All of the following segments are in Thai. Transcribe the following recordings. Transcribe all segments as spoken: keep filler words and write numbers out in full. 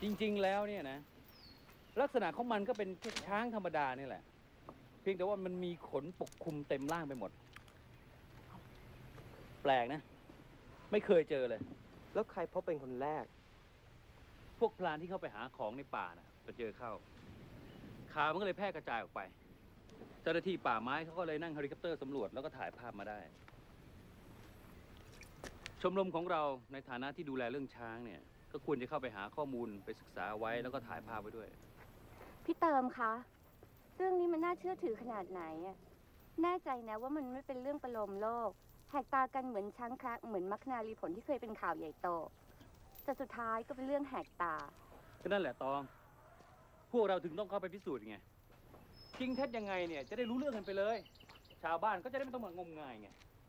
จริงๆแล้วเนี่ยนะลักษณะของมันก็เป็นแค่ช้างธรรมดานี่แหละเพียงแต่ว่ามันมีขนปกคลุมเต็มร่างไปหมดแปลกนะไม่เคยเจอเลยแล้วใครพบเป็นคนแรกพวกพลานที่เข้าไปหาของในป่านะไปเจอเข้าข่าวมันก็เลยแพร่กระจายออกไปเจ้าหน้าที่ป่าไม้เขาก็เลยนั่งเฮลิคอปเตอร์สำรวจแล้วก็ถ่ายภาพมาได้ชมรมของเราในฐานะที่ดูแลเรื่องช้างเนี่ยก็ควรจะเข้าไปหาข้อมูลไปศึกษาไว้แล้วก็ถ่ายภาพไว้ด้วยพี่เติมคะเรื่องนี้มันน่าเชื่อถือขนาดไหนอะแน่ใจนะว่ามันไม่เป็นเรื่องประโลมโลกแหกตากันเหมือนช้างคละเหมือนมัคนารีผลที่เคยเป็นข่าวใหญ่โตแต่สุดท้ายก็เป็นเรื่องแหกตาก็นั่นแหละตองพวกเราถึงต้องเข้าไปพิสูจน์ไงจริงเท็จยังไงเนี่ยจะได้รู้เรื่องกันไปเลยชาวบ้านก็จะได้ไม่ต้องมางมงายไง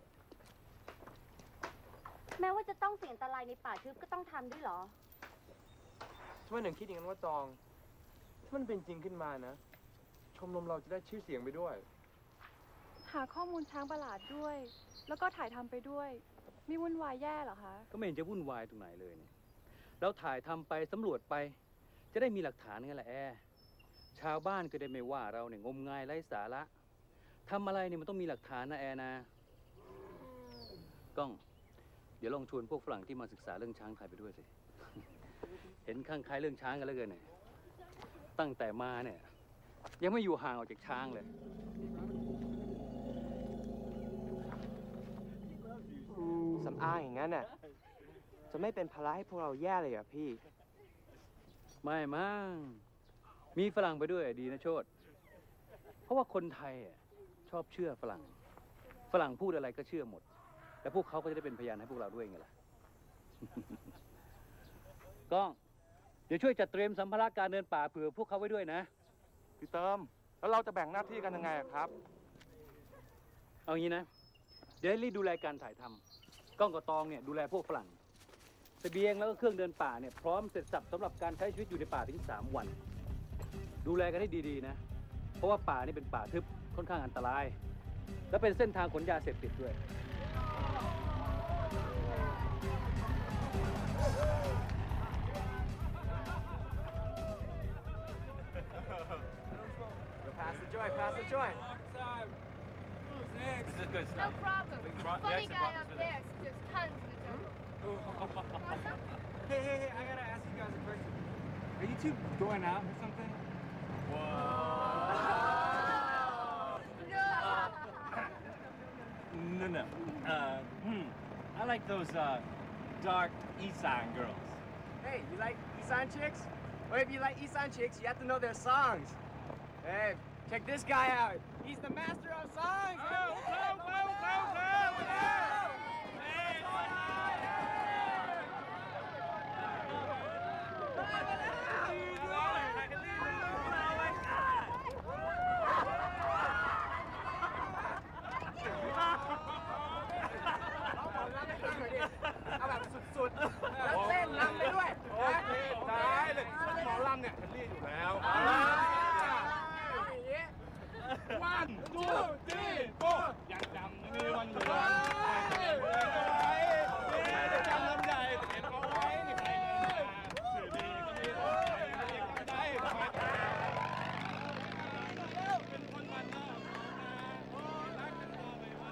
แม้ว่าจะต้องเสี่ยงอันตรายในป่าทึบก็ต้องทำด้วยเหรอทำไมหนึ่งคิดอย่างนั้นว่าตองถ้ามันเป็นจริงขึ้นมานะชมรมเราจะได้ชื่อเสียงไปด้วยหาข้อมูลช้างประหลาดด้วยแล้วก็ถ่ายทำไปด้วยมีวุ่นวายแย่เหรอคะก็ไม่เห็นจะวุ่นวายตรงไหนเลยเนี่ยเราถ่ายทำไปสำรวจไปจะได้มีหลักฐานไงล่ะแอร์ชาวบ้านก็ได้ไม่ว่าเราเนี่ยงมงายไร้สาระทำอะไรเนี่ยมันต้องมีหลักฐานนะแอร์นะก้องเดี๋ยวลองชวนพวกฝรั่งที่มาศึกษาเรื่องช้างไทยไปด้วยสิ เห็นข้างใครเรื่องช้างกันแล้วเกินเนี่ยตั้งแต่มาเนี่ยยังไม่อยู่ห่างออกจากช้างเลยสำอางอย่างนั้นน่ะจะไม่เป็นภาระให้พวกเราแย่เลยเหรอพี่ไม่มั้งมีฝรั่งไปด้วยดีนะโชติเพราะว่าคนไทยชอบเชื่อฝรั่งฝรั่งพูดอะไรก็เชื่อหมดและพวกเขาก็จะได้เป็นพยานให้พวกเราด้วยไงล่ะ ก้องเดี๋ยวช่วยจัดเตรียมสัมภาระการเดินป่าเผื่อพวกเขาไว้ด้วยนะพี่เติมแล้วเราจะแบ่งหน้าที่กันยังไงครับเอางี้นะเดี๋ยวให้รีดูแลการถ่ายทำก้องกับตองเนี่ยดูแลพวกฝรั่งเสบียงแล้วก็เครื่องเดินป่าเนี่ยพร้อมเสร็จสับสำหรับการใช้ชีวิตอยู่ในป่าถึงสามวันดูแลกันให้ดีๆนะเพราะว่าป่านี่เป็นป่าทึบค่อนข้างอันตรายและเป็นเส้นทางขนยาเสพติดด้วย Pass the joint, pass the joint. This is good stuff. No problem. Funny guy up there, there's tons of the Hey, hey, hey, I gotta ask you guys a question. Are you two going out or something? Whoa. No. no, no. Uh, hmm. I like those, uh, dark Isan girls. Hey, you like Isan chicks? Or if you like Isan chicks, you have to know their songs. Hey, check this guy out. He's the master of songs. Whoa, whoa, whoa, whoa, whoa, whoa. Hey, what's เอาแบบสุดๆแล้วเต้นรำไปด้วยโอเคได้เลยหมอรำเนี่ยฉันรีดอยู่แล้ววันทูทีโฟยังจำไม่มีวันเหลือจะจำลำใหญ่เห็นเอาไว้นี่ใครเงินสื่อดีก็มีคนไทยเรียกได้ทำไมเป็นคนวันนอกรักกันต่อไปว่า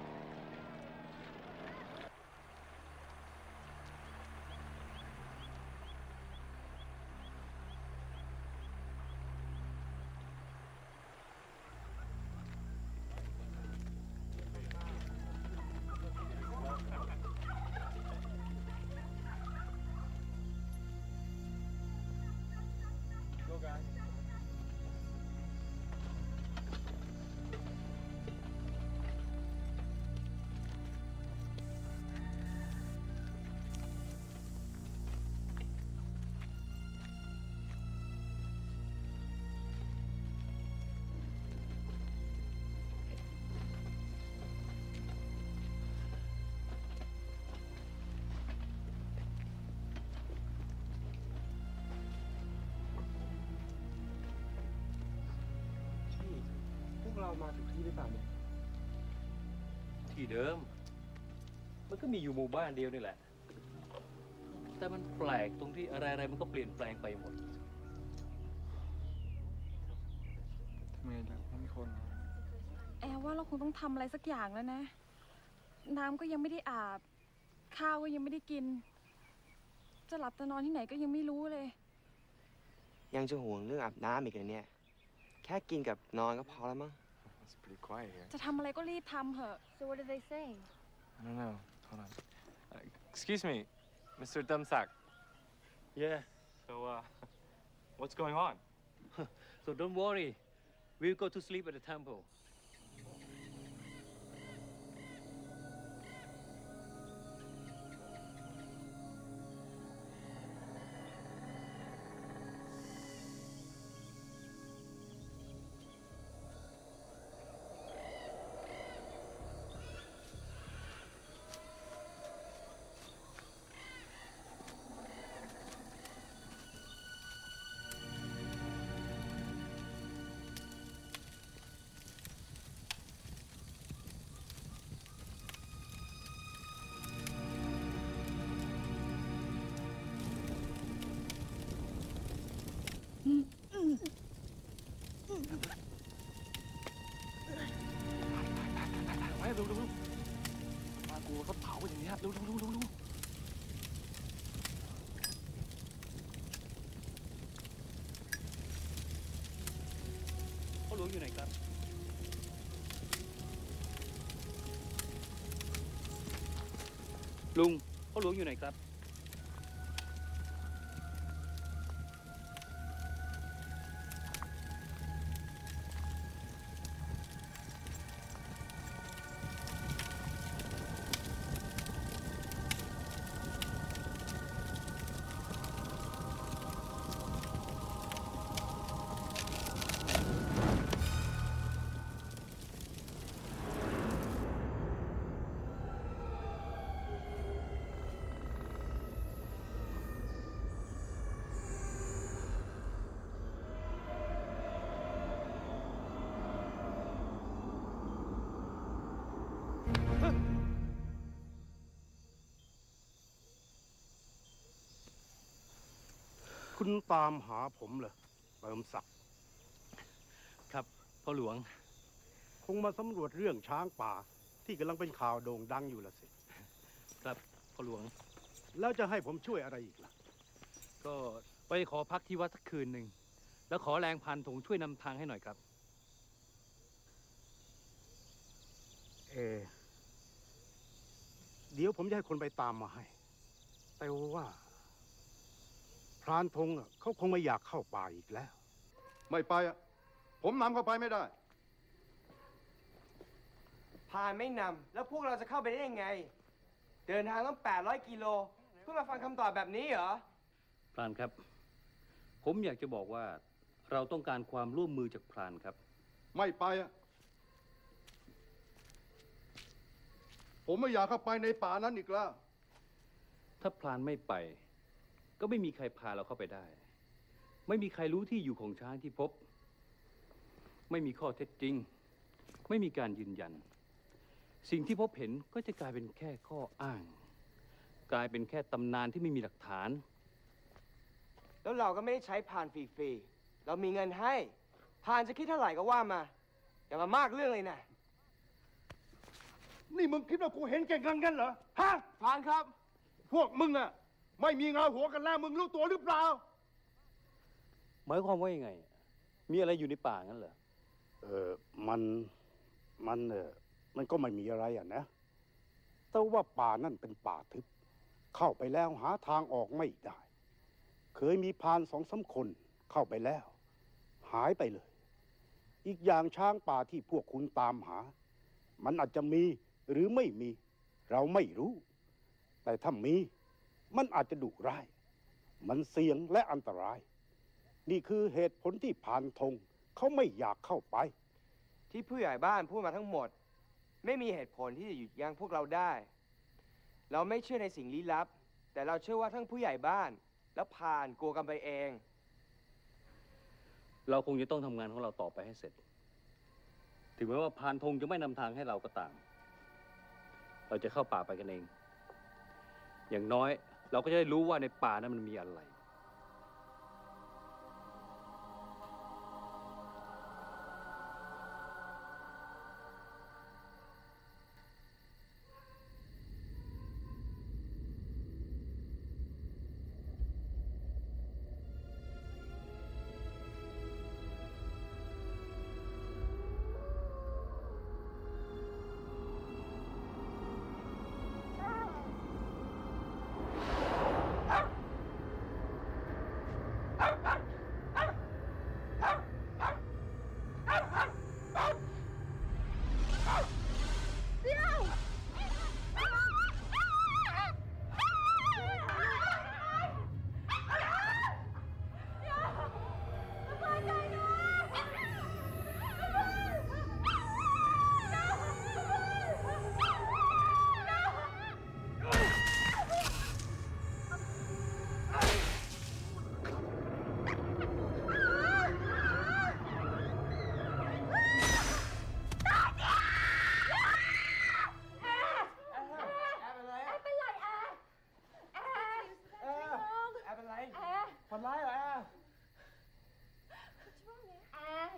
เรามาถึงที่หรือเปล่าเนี่ยที่เดิมมันก็มีอยู่หมู่บ้านเดียวนี่แหละแต่มันแปลกตรงที่อะไรๆมันก็เปลี่ยนแปลงไปหมดทำไมล่ะไม่มีคนเหรอแอร์ว่าเราคงต้องทำอะไรสักอย่างแล้วนะ น้ำก็ยังไม่ได้อาบ ข้าวก็ยังไม่ได้กิน จะหลับจะนอนที่ไหนก็ยังไม่รู้เลยยังจะห่วงเรื่องอาบน้ำอีกเหรอเนี่ย แค่กินกับนอนก็พอแล้วมั้ง It's pretty quiet here. จะทำอะไรก็รีบทำเถอะ So what do they say? I don't know. Hold on. Uh, excuse me, Mister Dumsack. Yeah. So, uh, what's going on? so don't worry we'll go to sleep at the temple ไปเร็วเร็วเร็วมากูเขาเผาอย่างเนี้ยเร็วเร็วเร็วเร็วเร็วพ่อหลวงอยู่ไหนครับ ลุงพ่อหลวงอยู่ไหนครับคุณตามหาผมเหรอเติมศักดิ์ครับพ่อหลวงคงมาสำรวจเรื่องช้างป่าที่กำลังเป็นข่าวโด่งดังอยู่ละสิครับพ่อหลวงแล้วจะให้ผมช่วยอะไรอีกล่ะก็ไปขอพักที่วัดสักคืนหนึ่งแล้วขอแรงพันธงช่วยนำทางให้หน่อยครับเออเดี๋ยวผมจะให้คนไปตามมาให้ แต่ว่าพรานธงอ่ะเขาคงไม่อยากเข้าป่าอีกแล้วไม่ไปอ่ะ ผมนำเข้าไปไม่ได้พานไม่นำ แล้วพวกเราจะเข้าไปได้ยังไง เดินทางต้องแปดร้อยกิโล เพื่อมาฟังคำตอบแบบนี้เหรอพรานครับ ผมอยากจะบอกว่าเราต้องการความร่วมมือจากพรานครับไม่ไปอ่ะ ผมไม่อยากเข้าไปในป่านั้นอีกแล้วถ้าพรานไม่ไป ก็ไม่มีใครพาเราเข้าไปได้ ไม่มีใครรู้ที่อยู่ของช้างที่พบ ไม่มีข้อเท็จจริง ไม่มีการยืนยัน สิ่งที่พบเห็นก็จะกลายเป็นแค่ข้ออ้าง กลายเป็นแค่ตำนานที่ไม่มีหลักฐานแล้วเราก็ไม่ได้ใช้พานฟรีๆ เรามีเงินให้ พานจะคิดเท่าไหร่ก็ว่ามา อย่ามามากเรื่องเลยนะนี่มึงคิดว่ากูเห็นเก่งกันกันเหรอ ฮะพานครับพวกมึงอ่ะ ไม่มีเงาหัวกันแล้วมึงรู้ตัวหรือเปล่าหมายความว่ายังไง มีอะไรอยู่ในป่างั้นเหรอเออมันมันเออมันก็ไม่มีอะไรอ่ะนะ แต่ว่าป่านั่นเป็นป่าทึบ เข้าไปแล้วหาทางออกไม่ได้ เคยมีพรานสองสามคนเข้าไปแล้ว หายไปเลย อีกอย่างช้างป่าที่พวกคุณตามหา มันอาจจะมีหรือไม่มี เราไม่รู้ แต่ถ้ามีมันอาจจะดุร้าย มันเสี่ยงและอันตราย นี่คือเหตุผลที่พรานธงเขาไม่อยากเข้าไปที่ผู้ใหญ่บ้านพูดมาทั้งหมด ไม่มีเหตุผลที่จะหยุดยั้งพวกเราได้ เราไม่เชื่อในสิ่งลี้ลับ แต่เราเชื่อว่าทั้งผู้ใหญ่บ้าน และพานกลัวกันไปเองเราคงจะต้องทำงานของเราต่อไปให้เสร็จ ถึงแม้ว่าพรานธงจะไม่นำทางให้เราก็ตาม เราจะเข้าป่าไปกันเอง อย่างน้อยเราก็จะได้รู้ว่าในป่านั้นมันมีอะไรฝันร้ายเหรอแอร์แอร์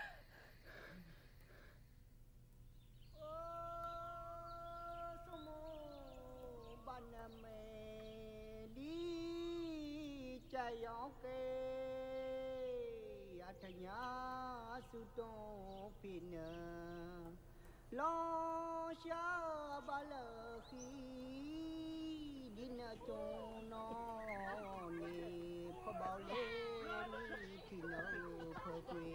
สมบันเมดีใจยองเกอัธยาสุดงพินลอชาบาลคีดินจงนอนนี่พบาเลนีที่นพกวี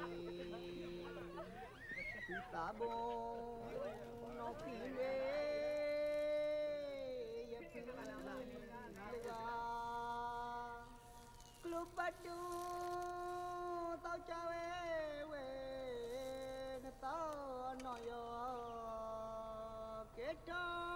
ตาบงนพีเลยพิลกากลุบดูเต้าเจ้าเอเวนตานอยเกต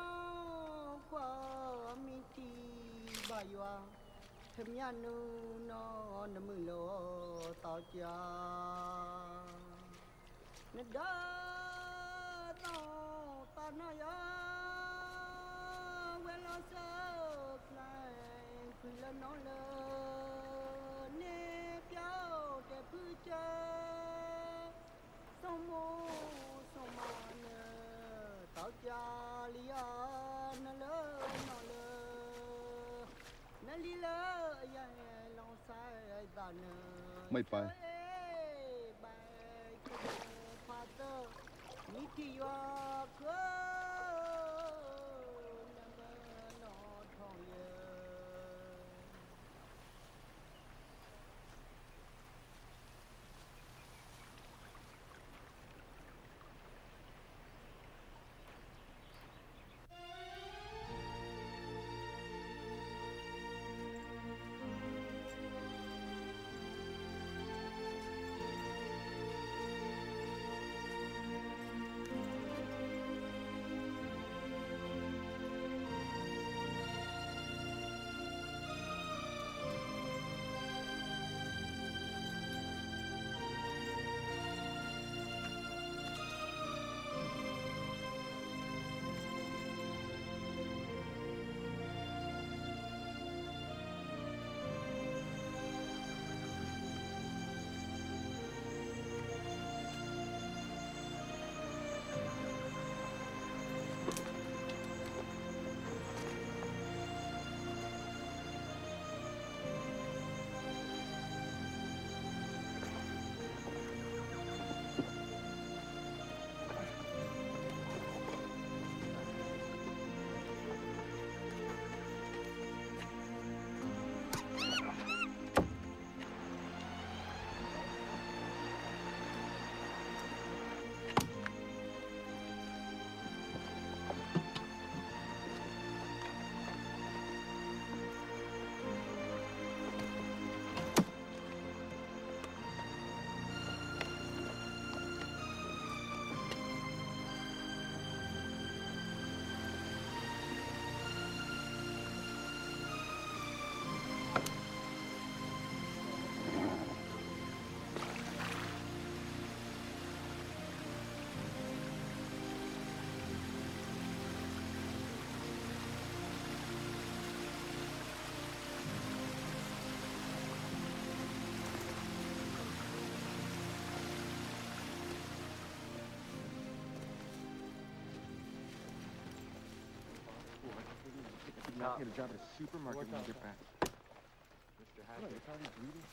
ความมิติบายว่าทำยานูนอนมือโลต่อจานดาตอตานอยเวลาเสิร์ฟไลคือละน้องเลยเนเปียวแต่พื้นเจอสมโมสมานต่อจาลียานเลนอเลนลีเลยังลองใส่ตาเนไม่ไปนิติวาเกนมนอทองเยเ I'll get a job at a supermarket when we get back. Mister Hackett. How these readings?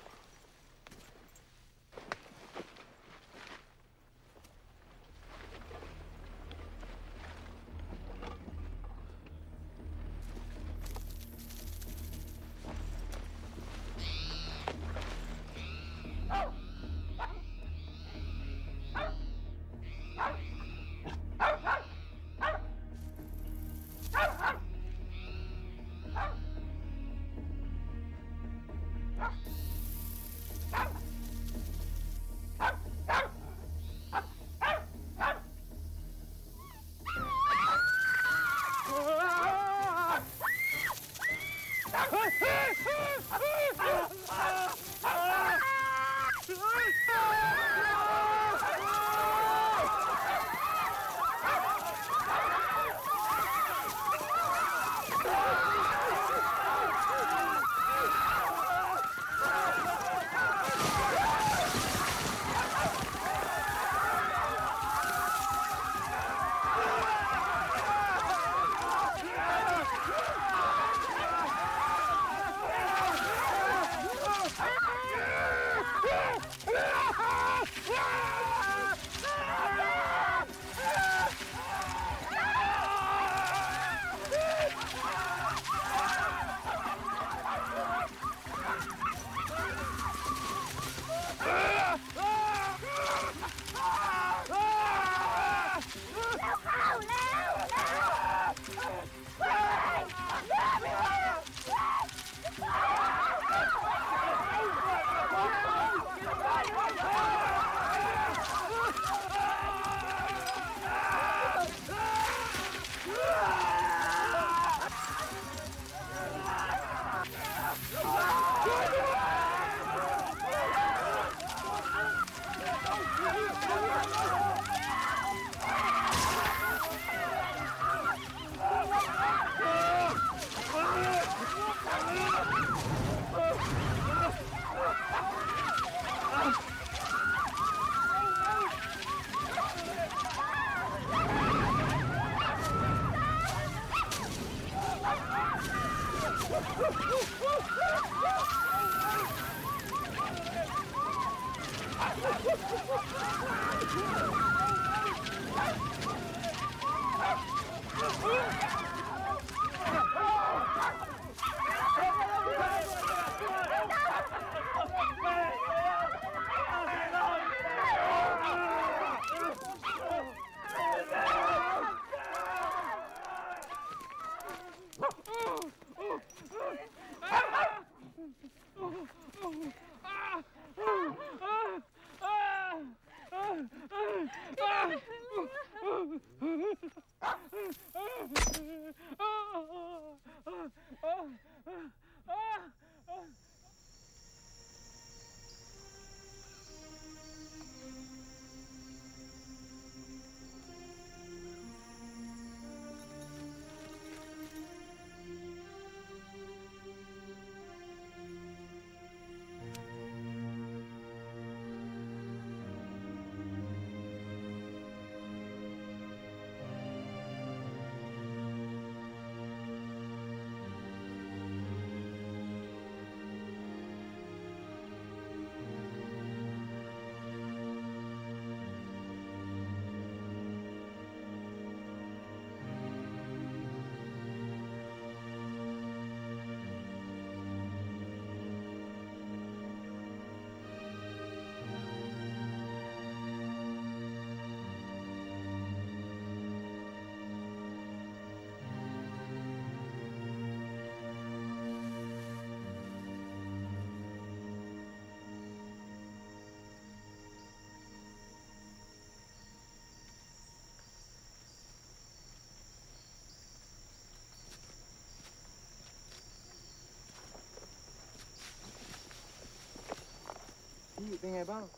พี่เป็นไงบ้าง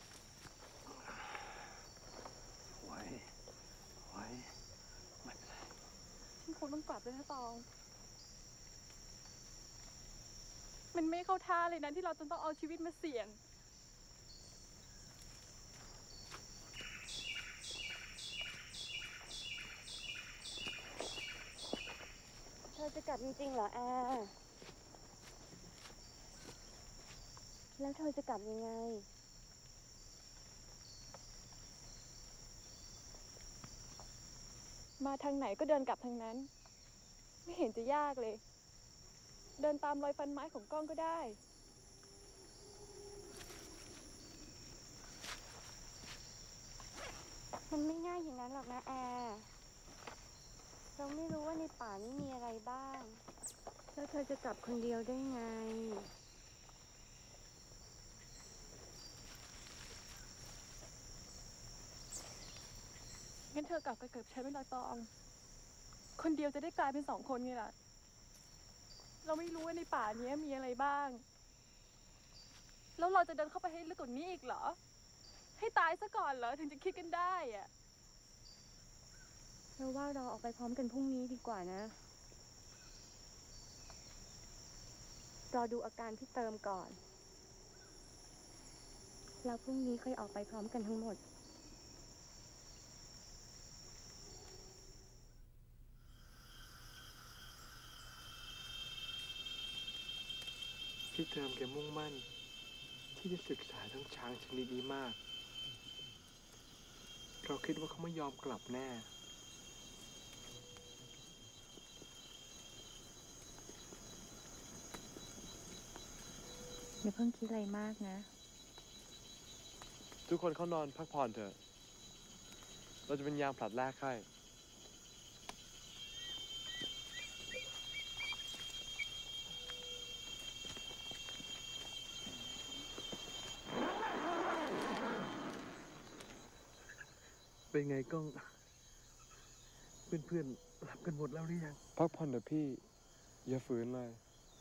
ไหวไหวไม่เป็นไรฉันคงต้องกลับเลยนะตอง มันไม่เข้าท่าเลยนะที่เราจะต้องเอาชีวิตมาเสี่ยงเธอจะกลับลับจริงๆเหรอแอร์แล้วเธอจะกลับยังไงมาทางไหนก็เดินกลับทางนั้นไม่เห็นจะยากเลยเดินตามรอยฟันไม้ของก้องก็ได้มันไม่ง่ายอย่างนั้นหรอกนะแอร์เราไม่รู้ว่าในป่านี้มีอะไรบ้างแล้วเธอจะกลับคนเดียวได้ไงงั้นเธอกลับไปเกิดฉันเป็นลอยตองคนเดียวจะได้กลายเป็นสองคนไงล่ะเราไม่รู้ว่าในป่านี้มีอะไรบ้างแล้วเราจะเดินเข้าไปให้ลึกกว่านี้อีกเหรอให้ตายซะก่อนเหรอถึงจะคิดกันได้อะเราว่าเราออกไปพร้อมกันพรุ่งนี้ดีกว่านะรอดูอาการพี่เติมก่อนแล้วพรุ่งนี้ค่อยออกไปพร้อมกันทั้งหมดพี่เติมแกมุ่งมั่นที่จะศึกษาทั้งช้างชนิดนี้มากเราคิดว่าเขาไม่ยอมกลับแน่อย่าเพิ่งคิดอะไรมากนะทุกคนเข้านอนพักผ่อนเถอะเราจะเป็นยามผลัดแรกให้เป็นไงก้องเพื่อนๆหลับกันหมดแล้วหรือยังพักผ่อนเถอะพี่อย่าฝืนเลย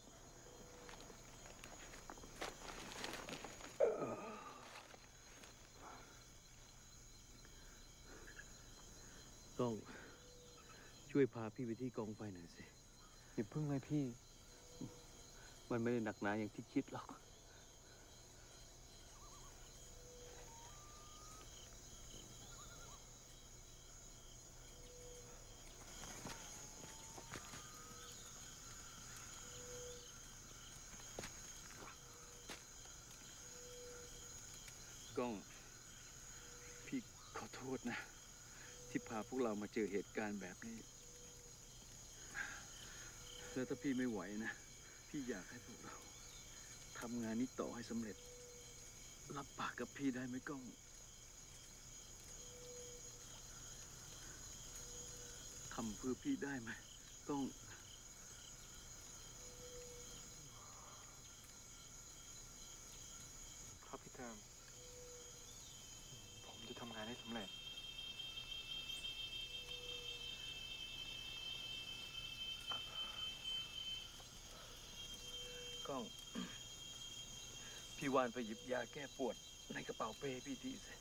ก้องช่วยพาพี่ไปที่กองไฟหน่อยสิอย่าพึ่งเลยพี่มันไม่ได้หนักหนาอย่างที่คิดหรอกก้องพี่ขอโทษนะที่พาพวกเรามาเจอเหตุการณ์แบบนี้แล้วถ้าพี่ไม่ไหวนะพี่อยากให้พวกเราทำงานนี้ต่อให้สำเร็จรับปากกับพี่ได้ไหมก้องทำเพื่อพี่ได้ไหมก้องครับพี่เติมผมจะทำงานให้สำเร็จก้องพี่วานไปหยิบยาแก้ปวดในกระเป๋าเป้พี่ทีสิ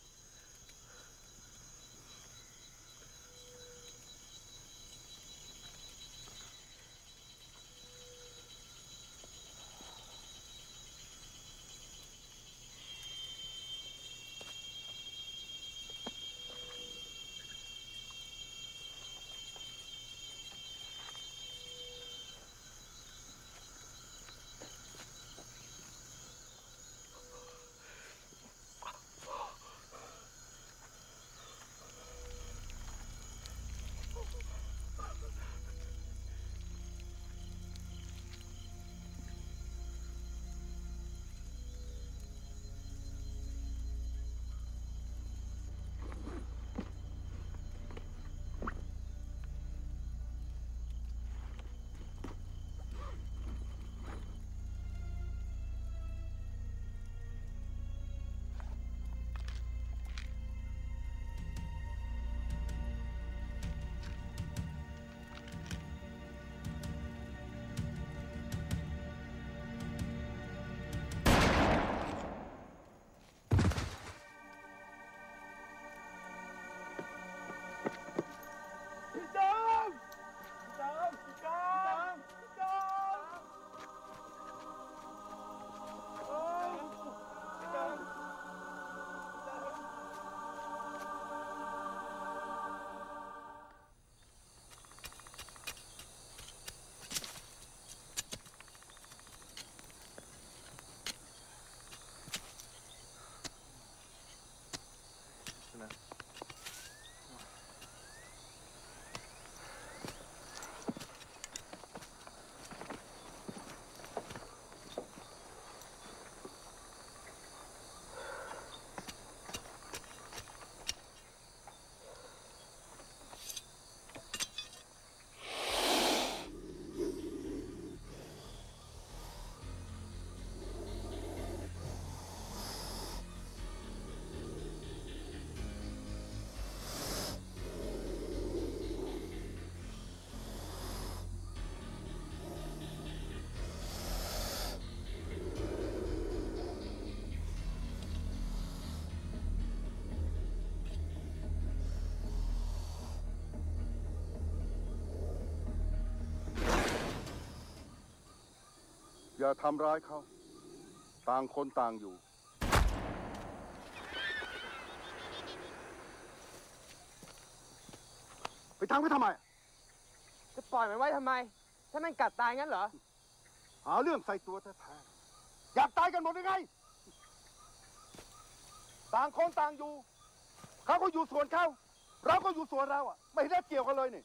อย่าทำร้ายเขา ต่างคนต่างอยู่ ไปทำก็ทำไมจะปล่อยมันไว้ทำไม ถ้ามันกัดตายงั้นเหรอหาเรื่องใส่ตัวแท้ๆอยากตายกันหมดยังไง ต่างคนต่างอยู่ เขาก็อยู่ส่วนเขา เราก็อยู่ส่วนเราอ่ะ ไม่ได้เกี่ยวกันเลยนี่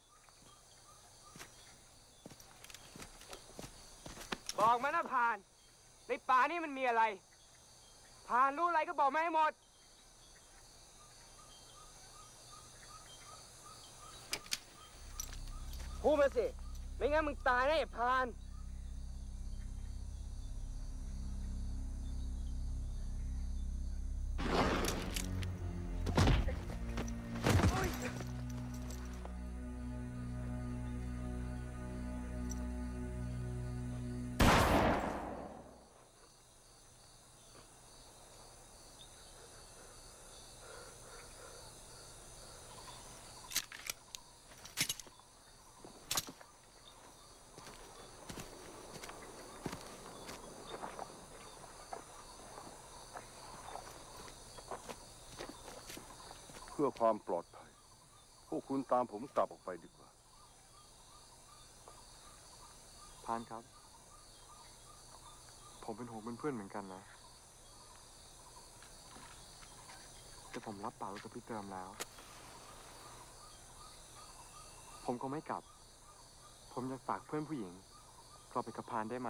บอกมานะพาน ในป่านี่มันมีอะไร พานรู้อะไรก็บอกมาให้หมด พูดมาสิ ไม่งั้นมึงตายแน่ไอ้พานเพื่อความปลอดภัย พวกคุณตามผมกลับออกไปดีกว่าพานครับ ผมเป็นห่วงเพื่อนๆเหมือนกันนะ แต่ผมรับปากไว้กับพี่เติมแล้ว ผมก็ไม่กลับ ผมอยากฝากเพื่อนผู้หญิงกลับไปกับพานได้ไหม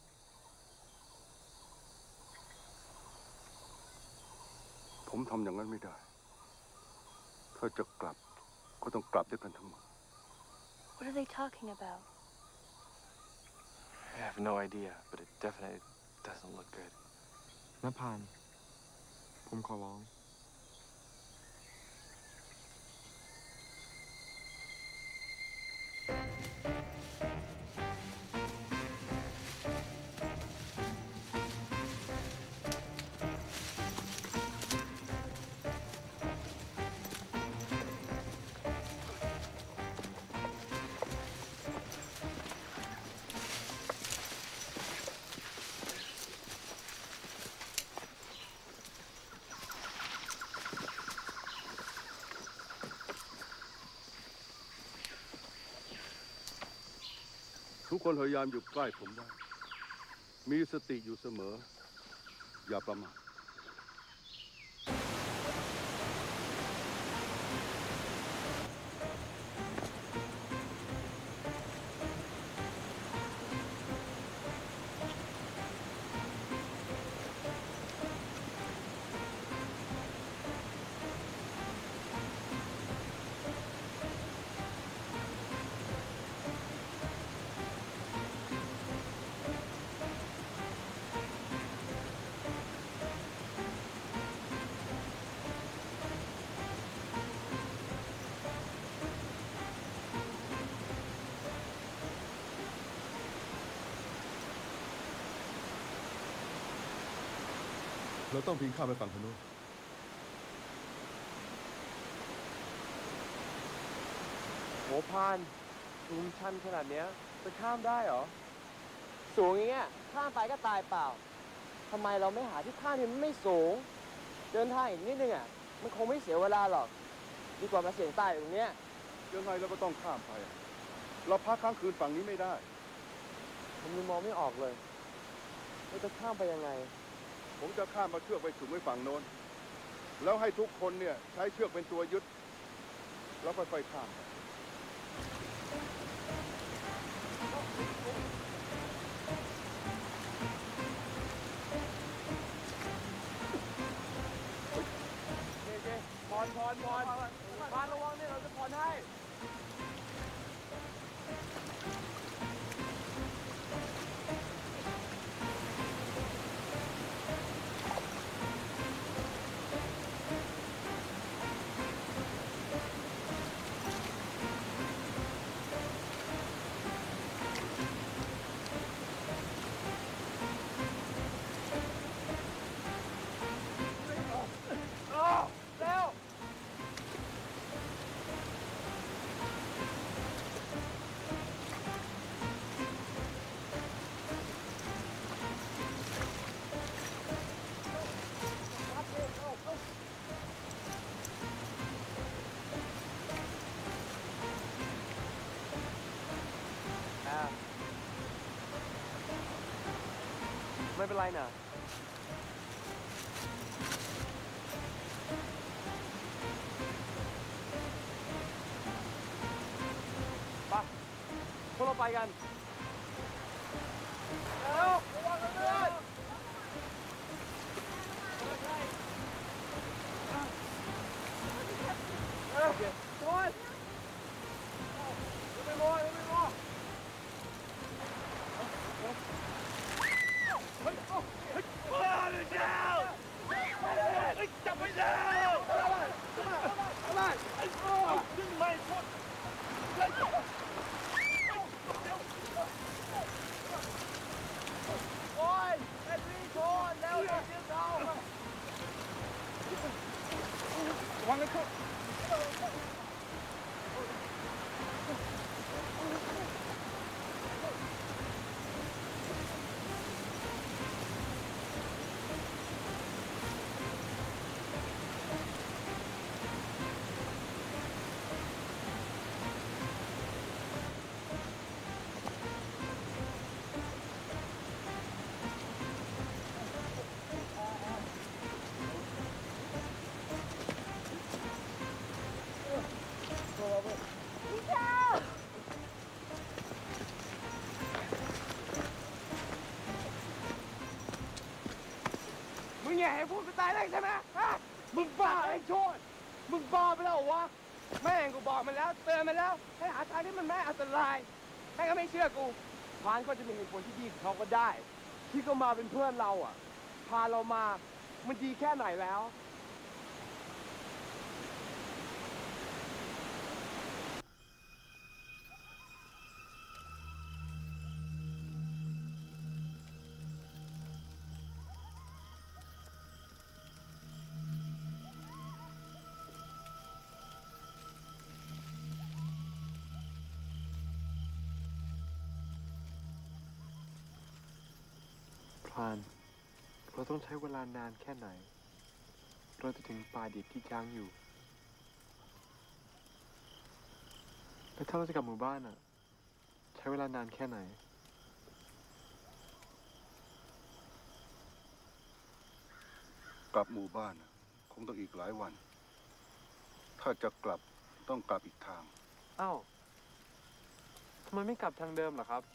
ผมทำอย่างนั้นไม่ได้ ถ้าจะกลับก็ต้องกลับด้วยกันทั้งหมด What are they talking about? I have no idea but it definitely doesn't look good นะพาน ผมขอร้องทุกคนพยายามอยู่ใกล้ผมไว้มีสติอยู่เสมอ อย่าประมาทเราต้องพิงข้ามไปฝั่งพนุษโหพานสูงชันขนาดเนี้ยจะข้ามได้เหรอ สูงอย่างเงี้ยข้ามไปก็ตายเปล่าทำไมเราไม่หาที่ข้ามที่มันไม่สูง เดินทางอีกนิดนึงอ่ะมันคงไม่เสียเวลาหรอก ดีกว่ามาเสี่ยงตายอยู่ตรงเนี้ยยังไงเราก็ต้องข้ามไป เราพักค้างคืนฝั่งนี้ไม่ได้ผมยังมองไม่ออกเลยเราจะข้ามไปยังไงผมจะข้ามมาเชือกไปถึงไว้ฝั่งโน้น แล้วให้ทุกคนเนี่ยใช้เชือกเป็นตัวยึด แล้วค่อยๆข้ามไปเจ๊เจ๊พรพรพรพรระวังเนี่ยเราจะพรให้ เร็วไม่เป็นไรนะไปพวกเราไปกันเร็วระวังกันด้วยเฮ้ยโอ้ยไม่มอไม่มอเฮ้ยเฮ้ยมาเลยเจ้าเฮ้ยจับไปแล้วเข้ามาเข้ามาดึงไม่พ้นโอ้ยเอ็ดวีโชนแล้วเดี๋ยวเดี๋ยวเราวางเลยครับมึงแย่ให้พูดไปตายได้ใช่ไหมฮะมึงบ้าไอ้โชดมึงบ้าไปแล้ววะแม่งกูบอกมันแล้วเตือนมันแล้วให้หาทางที่มันไม่อันตรายแม่งก็ไม่เชื่อกูพานก็จะมีเหตุผลที่ดีของเขาก็ได้ ที่เขามาเป็นเพื่อนเราอ่ะพาเรามามันดีแค่ไหนแล้วพรานเราต้องใช้เวลานานแค่ไหนเราจะถึงป่าดิบที่ค้างอยู่แล้วถ้าเราจะกลับหมู่บ้านอ่ะใช้เวลานานแค่ไหนกลับหมู่บ้านน่ะคงต้องอีกหลายวัน ถ้าจะกลับต้องกลับอีกทางอ้าวทำไมไม่กลับทางเดิมล่ะครับ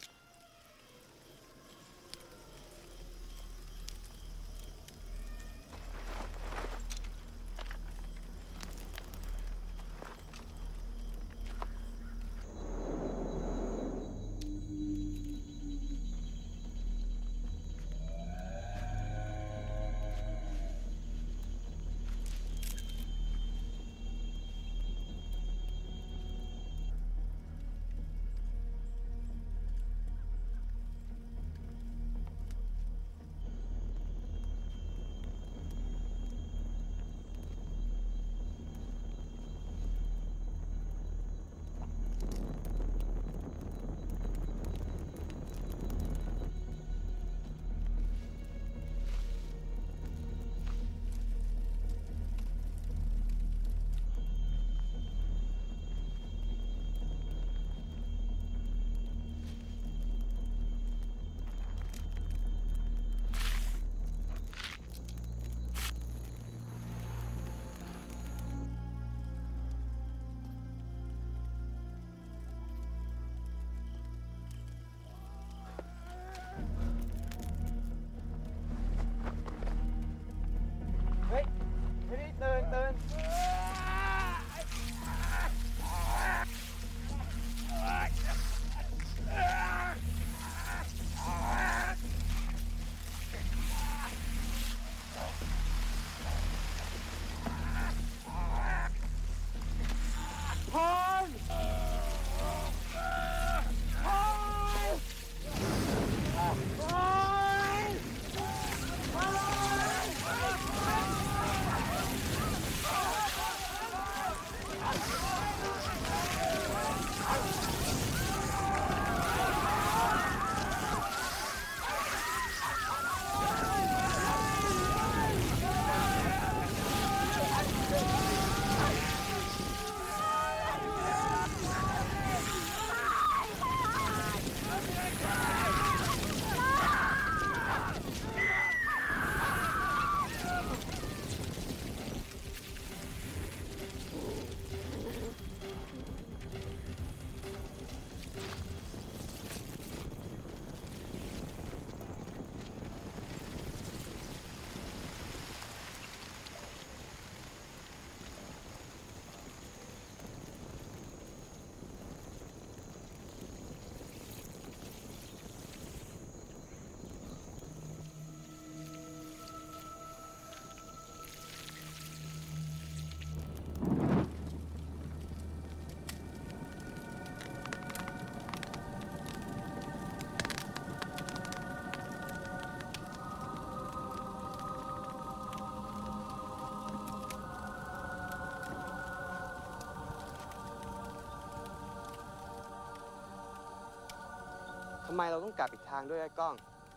ทำไมเราต้องกลับอีกทางด้วยไอ้กล้อง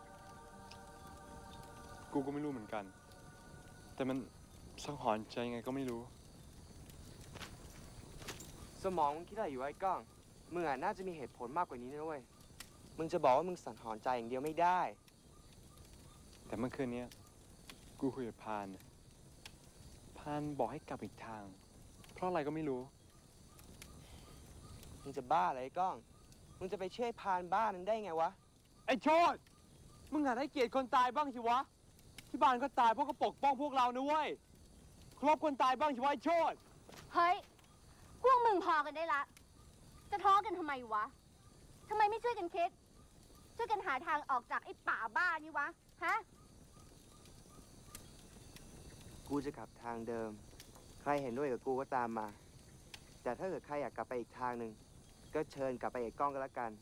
กูก็ไม่รู้เหมือนกัน แต่มันสังหรณ์ใจยังไงก็ไม่รู้สมองมึงคิดอะไรอยู่ไอ้กล้อง มึงอ่ะน่าจะมีเหตุผลมากกว่านี้นะเว้ย มึงจะบอกว่ามึงสังหรณ์ใจอย่างเดียวไม่ได้แต่เมื่อคืนนี้กูคุยกับพาน พานบอกให้กลับอีกทาง เพราะอะไรก็ไม่รู้มึงจะบ้าอะไรไอ้กล้อง มึงจะไปเชื่อพานบ้ามันได้ไงวะไอ้โชดมึงหัดให้เกียรติคนตายบ้างสิวะ ที่บ้านก็ตายเพราะก็ปกป้องพวกเรานะเว้ยครอบคนตายบ้างสิวะไอ้โชดเฮ้ย พวกมึงพอกันได้ละ จะท้อกันทำไมวะ ทำไมไม่ช่วยกันคิด ช่วยกันหาทางออกจากไอ้ป่าบ้านี่วะ ฮะกูจะกลับทางเดิม ใครเห็นด้วยกับกูก็ตามมา แต่ถ้าเกิดใครอยากกลับไปอีกทางหนึ่งก็เชิญกลับไปไอ้กล้องก็แล้วกัน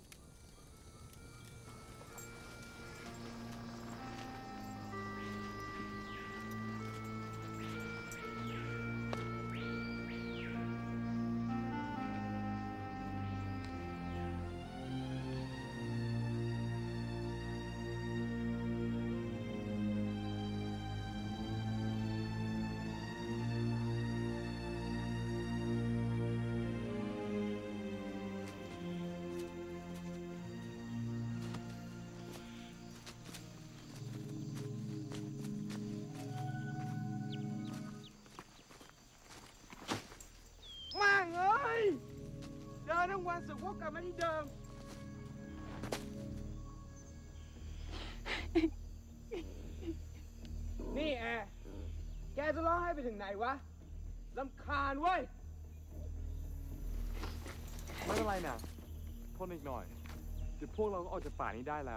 มั่งเอ้ย เดินทั้งวันสุดพวกกลับมาที่เดิม นี่แอร์แกจะร้องให้ไปถึงไหนวะ ลำคาญเว้ยไม่เป็นไรนะทนอีกหน่อยเดี๋ยวพวกเราก็ออกจากป่านี้ได้แล้ว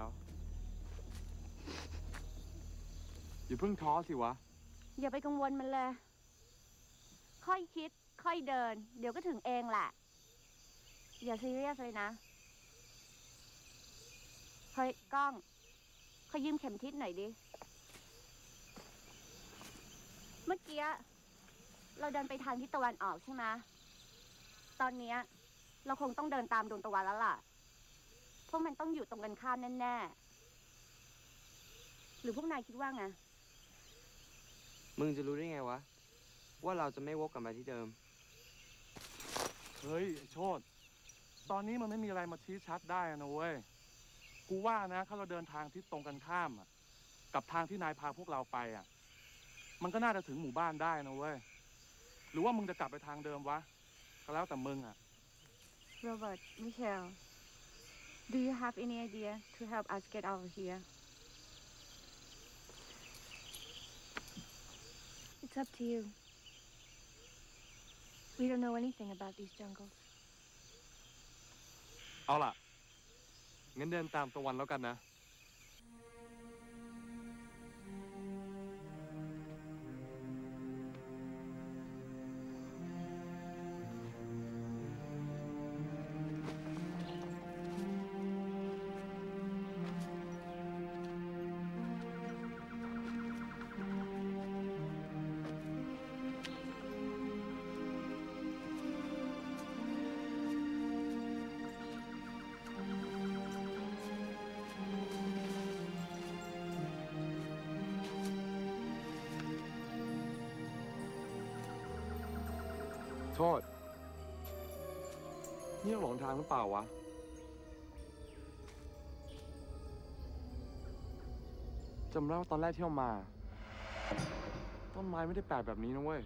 อย่าเพิ่งท้อสิวะอย่าไปกังวลมันเลย ค่อยคิด ค่อยเดิน เดี๋ยวก็ถึงเองแหละ อย่าซีเรียสเลยนะ เฮ้ย กล้อง ขอยืมเข็มทิศหน่อยดิ เมื่อกี้เราเดินไปทางทิศตะวันออกใช่ไหม ตอนเนี้ยเราคงต้องเดินตามดวงตะวันแล้วล่ะ พวกมันต้องอยู่ตรงกันข้ามแน่ๆ หรือพวกนายคิดว่าไงมึงจะรู้ได้ไงวะ ว่าเราจะไม่วกกลับมาที่เดิมเฮ้ยไอ้โชดตอนนี้มันไม่มีอะไรมาชี้ชัดได้นะเว้ย กูว่านะถ้าเราเดินทางที่ตรงกันข้ามอะกับทางที่นายพาพวกเราไปอ่ะ มันก็น่าจะถึงหมู่บ้านได้นะเว้ย หรือว่ามึงจะกลับไปทางเดิมวะ ก็แล้วแต่มึงอ่ะ Robert, Michelle, do you have any idea to help us get out of here? It's up to you. We don't know anything about these jungles. เอาล่ะ งั้นเดินตามตะวันแล้วกันนะ โทษ นี่เราหลงทางหรือเปล่าวะ จำได้ว่าตอนแรกที่เรามา ต้นไม้ไม่ได้แปลกแบบนี้นะเว้ย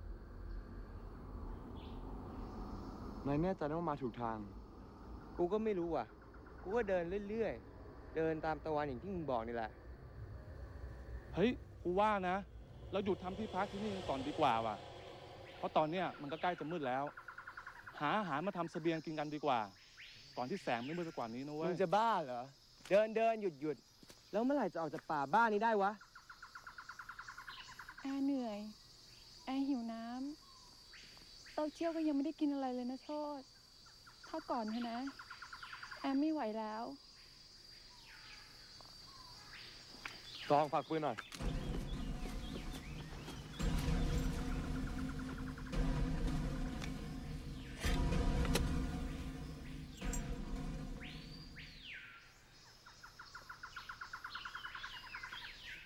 นายแน่ใจนะว่ามาถูกทางกูก็ไม่รู้ว่ะ กูก็เดินเรื่อยๆ เดินตามตะวันอย่างที่มึงบอกนี่แหละเฮ้ย กูว่านะ เราหยุดทำที่พักที่นี่ก่อนดีกว่าว่ะ เพราะตอนเนี้ยมันก็ใกล้จะมืดแล้ว หาอาหารมาทำเสบียงกินกันดีกว่า ก่อนที่แสงไม่มืดไปกว่านี้นะเว้มึยงจะบ้าเหรอ เดินเดินหยุดหยุด แล้วเมื่อไหร่จะออกจากป่าบ้านนี้ได้วะแอร์เหนื่อย แอร์หิวน้ำเต้าเจี้ยวก็ยังไม่ได้กินอะไรเลยนะโชดพักก่อนเถอะนะ แอร์ไม่ไหวแล้วตองฝากปืนหน่อย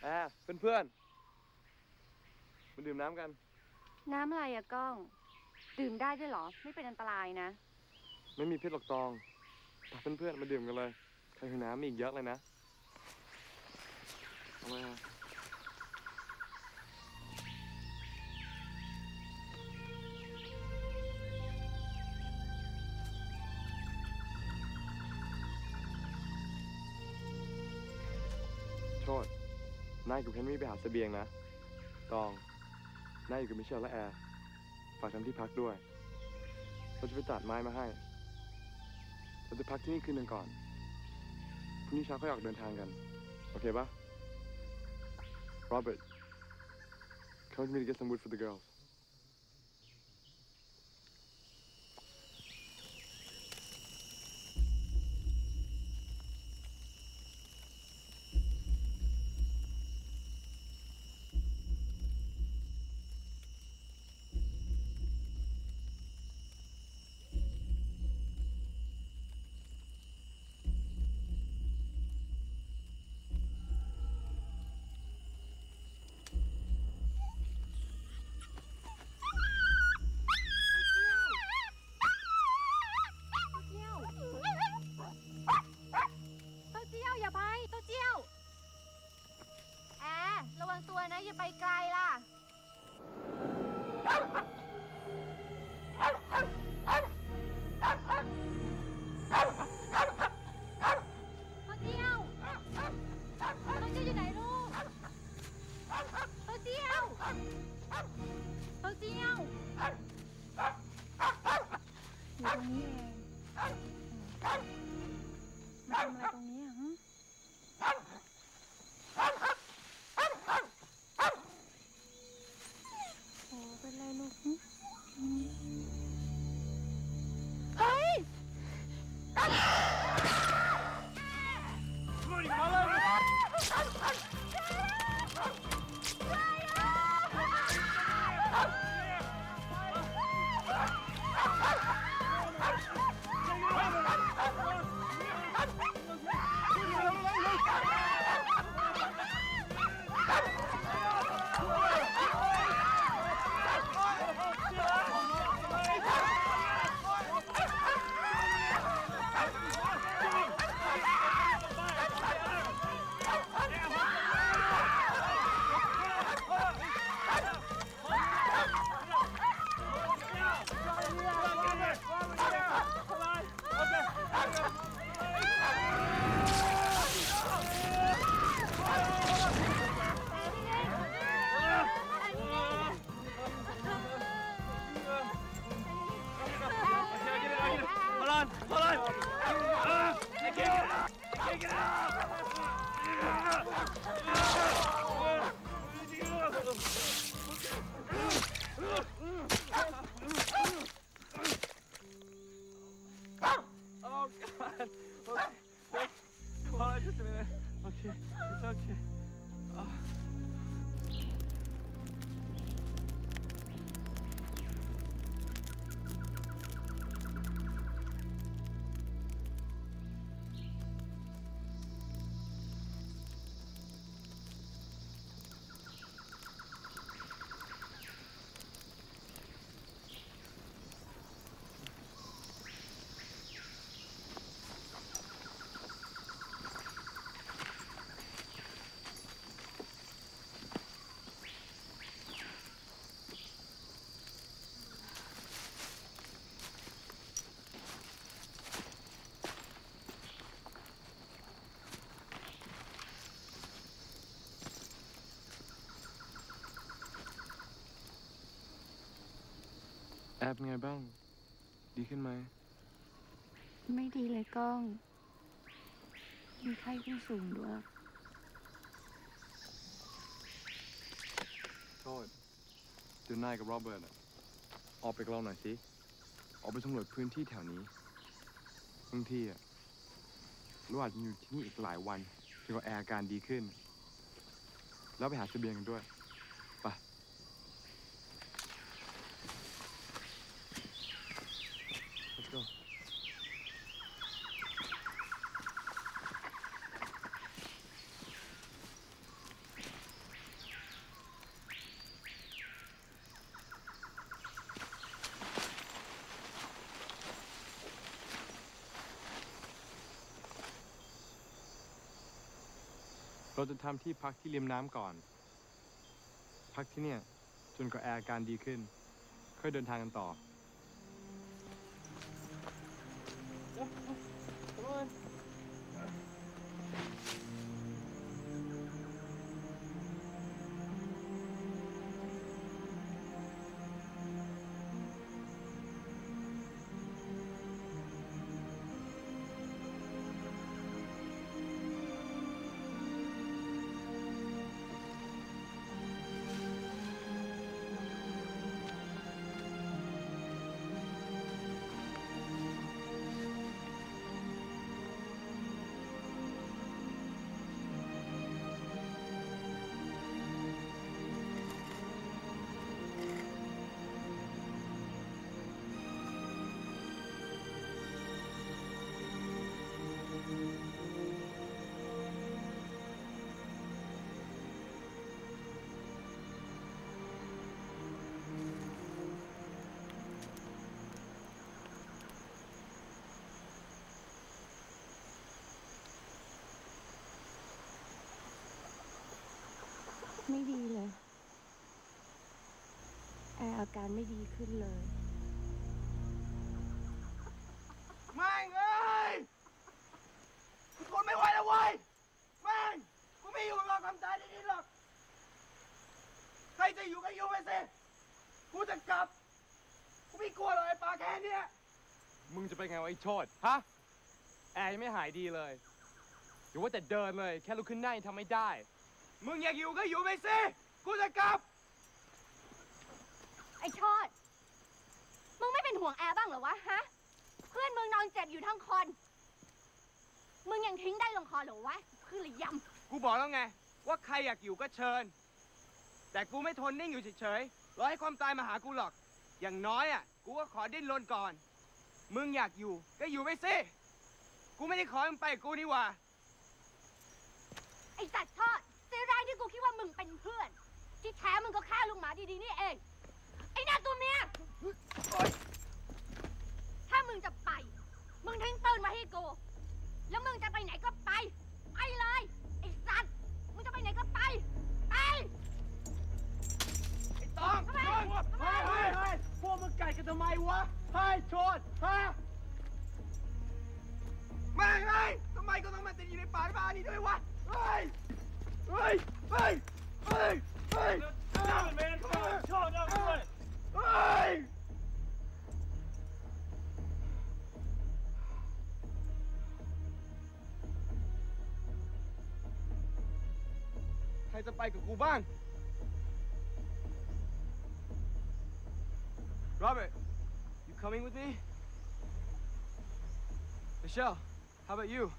แอร์เพื่อนๆมาดื่มน้ำกันน้ำอะไรอะก้อง ดื่มได้ด้วยเหรอ ไม่เป็นอันตรายนะไม่มีพิษหรอกตองพาเพื่อนๆมาดื่มกันเลย ใครหิวน้ำมีอีกเยอะเลยนะเอามาโชดนายกับเฮนรี่ไปหาเสบียงนะ ตอง นายอยู่กับมิเชลและแอร์ ฝากทำที่พักด้วย เราจะไปตัดไม้มาให้ เราจะพักที่นี่คืนหนึ่งก่อน พรุ่งนี้เช้าค่อยออกเดินทางกัน โอเคปะ Robert, come with me to get some wood for the girls. อย่าไปไกลล่ะ ตัวเจียวตัวเจียวอยู่ไหนลูกตัวเจียวตัวเจียวอยู่ตรงนี้เองมาทำอะไรตรงนี้อ่ะเป็นไรลูกเฮ้ยแอบไงบ้าง ดีขึ้นไหมไม่ดีเลยก้องมีไข้ขึ้นสูงด้วยโทษเดี๋ยวนายกับโรเบิร์ตอะออกไปกับเราหน่อยสิ ออกไปสำรวจพื้นที่แถวนี้ บางทีอะเราอาจจะอยู่ที่นี่อีกหลายวันจนกว่าแอร์อาการดีขึ้น แล้วไปหาเสบียงกันด้วย ไป Let's go. เราจะทำที่พักที่ริมน้ำก่อน พักที่เนี่ยจนกว่าแอร์อาการดีขึ้น ค่อยเดินทางกันต่อไม่ดีเลย แอร์อาการไม่ดีขึ้นเลยแม่งเอ้ยกูทนไม่ไหวแล้วเว้ยแม่งกูไม่อยู่หรอกทำใจดีๆหรอกใครจะอยู่ก็อยู่ไปสิกูจะกลับกูไม่กลัวหรอกไอ้ปลาแค่เนี้ยมึงจะไปไงวะไอ้โชดฮะ แอร์ยังไม่หายดีเลยหรือว่าแต่เดินเลย แค่ลุกขึ้นนั่งยังทำไม่ได้มึงอยากอยู่ก็อยู่ไปสิกูจะกลับไอ้ชอด มึงไม่เป็นห่วงแอร์บ้างเหรอวะฮะ เพื่อนมึงนอนเจ็บอยู่ทั้งคน มึงยังทิ้งได้ลงคอเหรอวะ คือหรือยำกูบอกแล้วไงว่าใครอยากอยู่ก็เชิญ แต่กูไม่ทนนิ่งอยู่เฉยๆรอให้ความตายมาหากูหรอก อย่างน้อยอ่ะกูก็ขอดิ้นรนก่อน มึงอยากอยู่ก็อยู่ไปสิกูไม่ได้ขอให้มึงไปกับกูนี่หว่าไอ้สัตว์ทอดเสียแรงที่กูคิดว่ามึงเป็นเพื่อน ที่แท้มึงก็แค่ลุงหมาดีๆนี่เอง ไอ้หน้าตัวเมีย ถ้ามึงจะไป มึงทิ้งปืนมาให้กู แล้วมึงจะไปไหนก็ไป ไปเลย ไอ้สัตว์ มึงจะไปไหนก็ไป ไปไอ้ตองเฮ้ยเฮ้ยเฮ้ยเฮ้ยพวกมึงกัดกันทำไมวะเฮ้ยโชดฮะแม่งเฮ้ยทำไมก็ต้องมาติดอยู่ในป่าบ้านี้ด้วยวะเฮ้ยเฮ้ยเฮ้ยเฮ้ยเฮ้ย Damn it, man! Come on, Sean, up and run it! เฮ้ยใครจะไปกับกูบ้าง Robert, you coming with me? Michelle, how about you?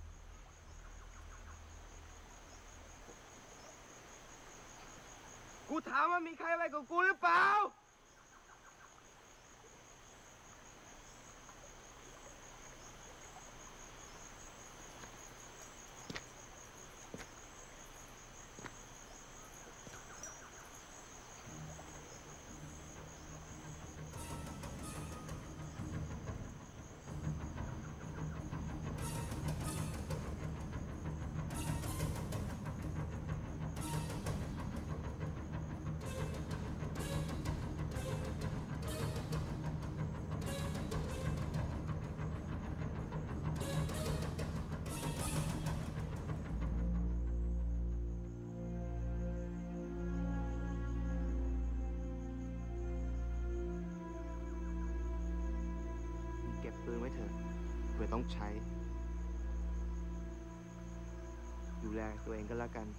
กูถามว่ามีใครไปกับกูหรือเปล่า เก็บปืนไว้เถอะเผื่อต้องใช้ ดูแลตัวเองก็แล้วกัน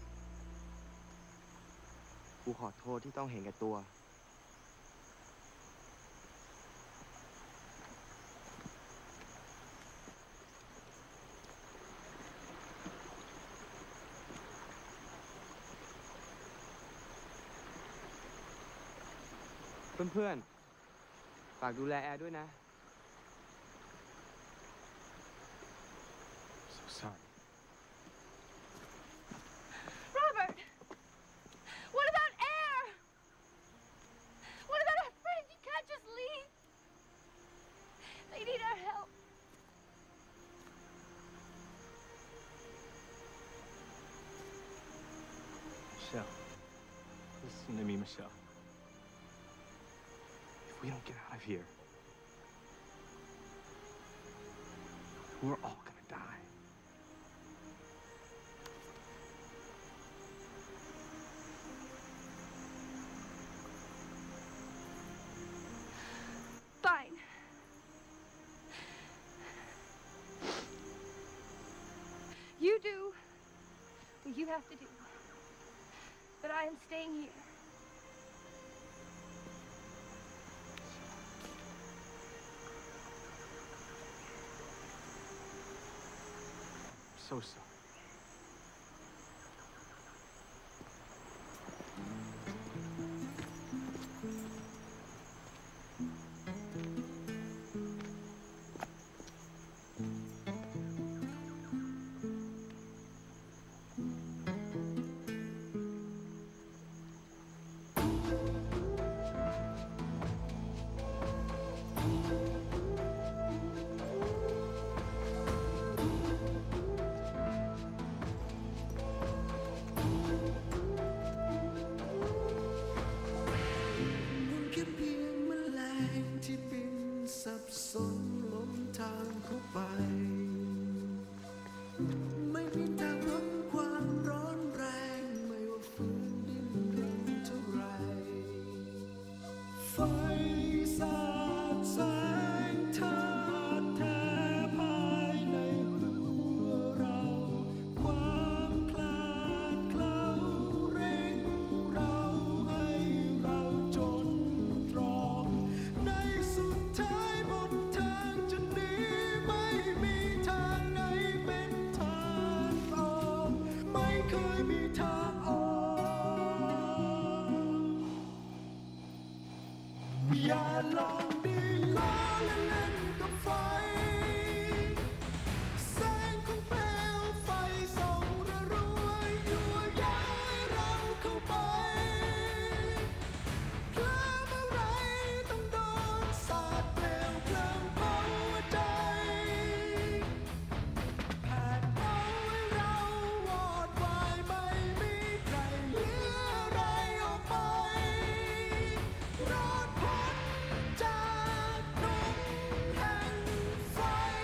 กูขอโทษที่ต้องเห็นแก่ตัว เพื่อนๆ ฝากดูแลแอร์ด้วยนะ so sorry Robert! What about air? What about our friends? You can't just leave. They need our help. Listen to me, Michelle. If we don't get out of here, we're all gonna die. Fine. You do what you have to do. But I am staying here. So sorry. อย่าลองดีล้อเล่นกับไฟแสงของเปลวไฟส่องระรวยยั่วย้ายเราเข้าไปเคลิ้มอะไรต้องโดนสาดเปลวเพลิงเผาหัวใจแผดเผาให้เราวอดวายไม่มีใครเหลืออะไรออกไปรอดพ้นจากดงแห่งไฟ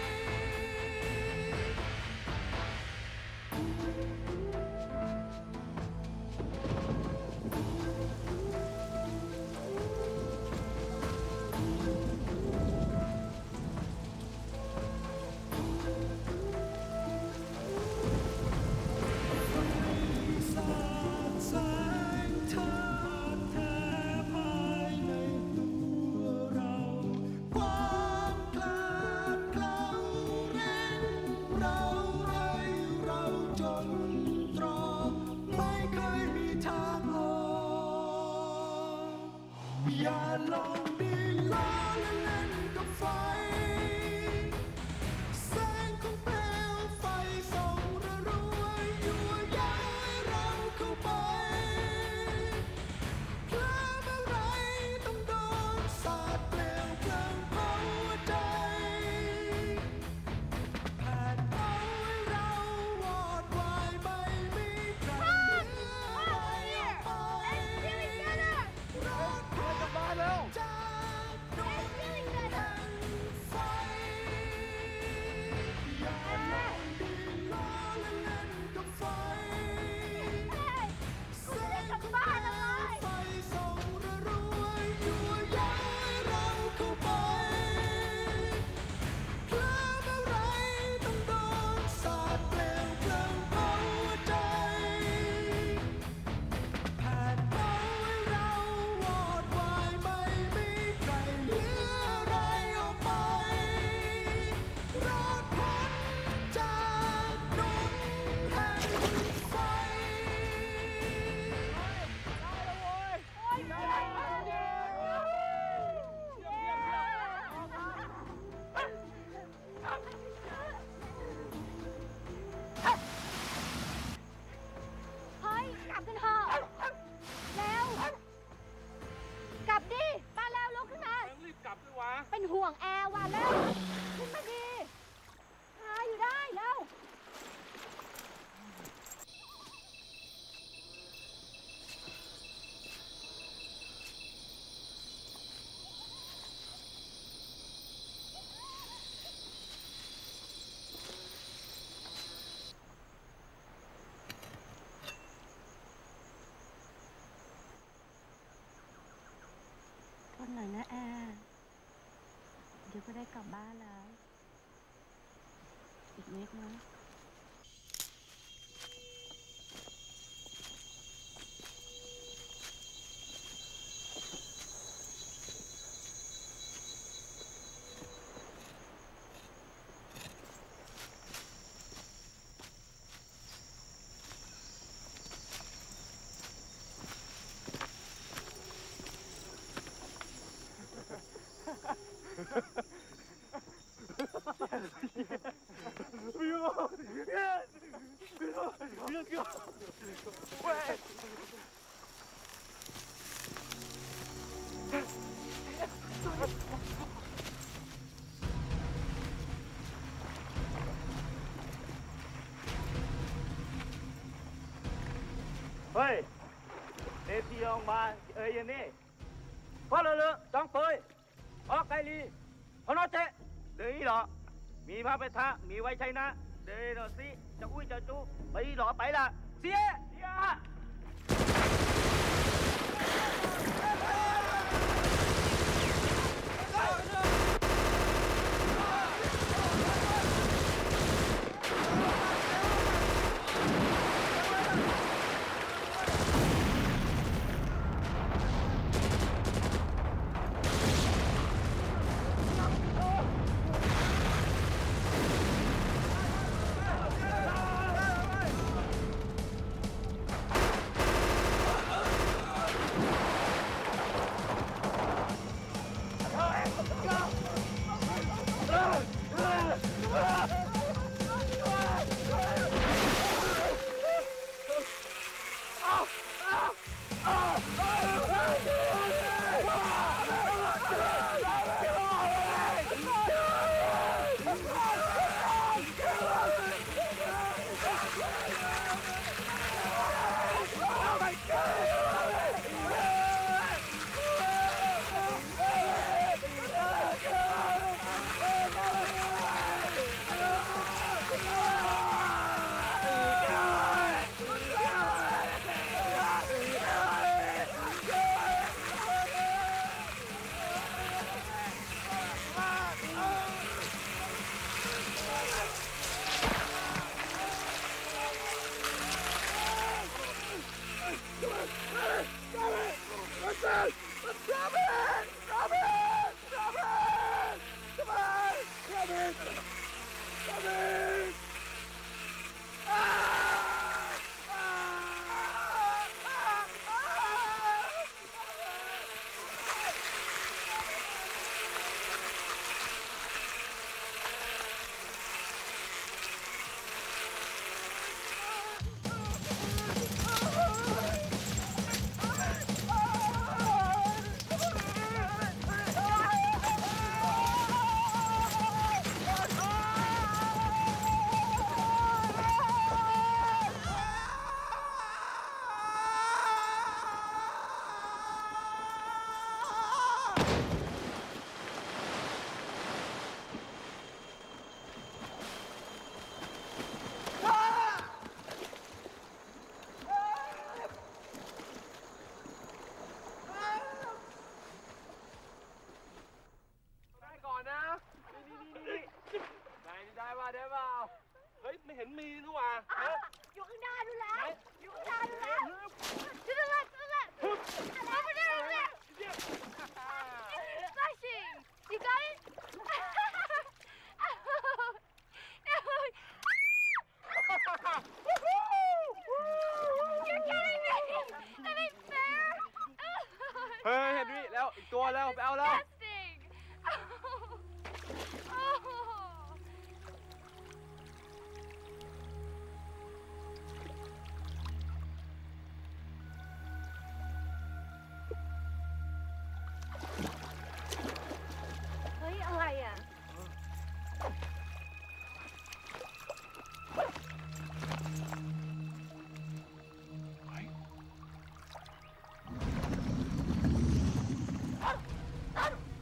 สาดแสงเธอแท้ภายในตัวเราความคลาดเคล้าเร่งเราให้เราจนตรอกไม่เคยมีทางออกอย่าลองดีล้อเล่นกับไฟแสงของเปลวไฟส่องระรวยยั่วย้ายเราเข้าไปเคลิ้มอะไรต้องโดนสาดเปลวเพลิงเผาหัวใจแผดเผาให้เราวอดวายไม่มีใครเหลืออะไรออกไปรอดพ้นจากดงแห่งไฟอย่าลองดีล้อเล่นกับไฟแสงของเปลวไฟส่องระรวยยั่วย้ายเราเข้าไปเคลิ้มอะไรต้องโดนสาดเปลวเพลิงเผาหัวใจแผดเผาให้เราวอดวายไม่มีใครเหลืออะไรออกไปรอดพ้นจากดงแห่งไฟเฮ้ย กลับกันเถอะเร็ว กลับดิ มาแล้วลุกขึ้นมารีบกลับด้วยวะเป็นห่วงแอร์ว่ะเร็ว ขึ้นมาดิหาอยู่ได้เร็วพก็ได้กลับบ้านแล้ว อีกนิดนะเฮ้ยเอพีออกมาเอ้ยยันนี่พอเลอะๆต้องเปยออกไกลีพอนอเจเดี๋ยวนี้เหรอมีพระไปทะมีไว้ใช้นะเดี๋ยวสิจะอุ้ยจะจุไปหรอไปละเสียเสียเห็นมีนี่หว่าอยู่ข้างหน้าดูแล้วอยู่ข้างหน้าดูแล้วดูแล้วดูแล้วover there over there flashing you got it you're kidding me that ain't fair เฮ้ยเห็นวิแล้วอีกตัวแล้วไปเอาแล้วเฮ้ย อะไรอ่ะเ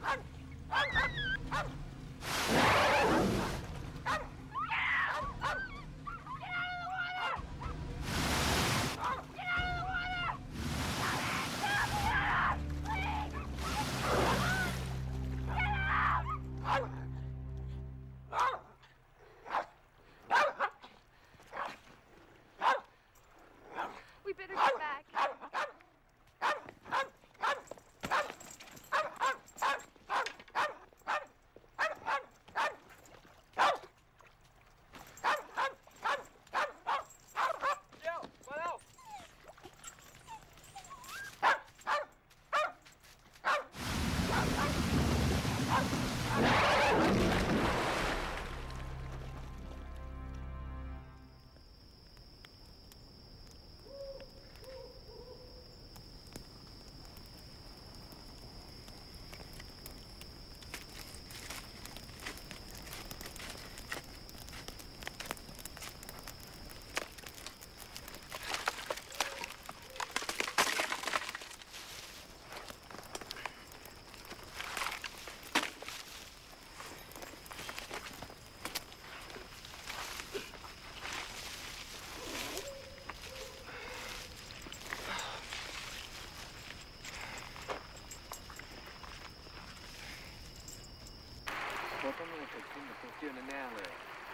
กับโตเกียวแน่ๆเลย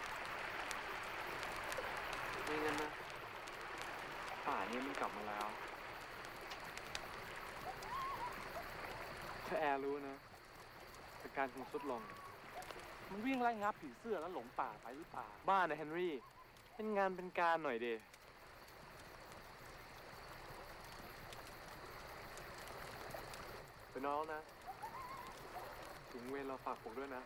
ไม่งั้นนะป่านี้มันกลับมาแล้วถ้าแอร์รู้นะอาการคงสุดลงมันวิ่งไล่งับผีเสื้อแล้วหลงป่าไปหรือเปล่าบ้านนะเฮนรี่เป็นงานเป็นการหน่อยเดเป็นน้องนะถึงเวรเราฝากผมด้วยนะ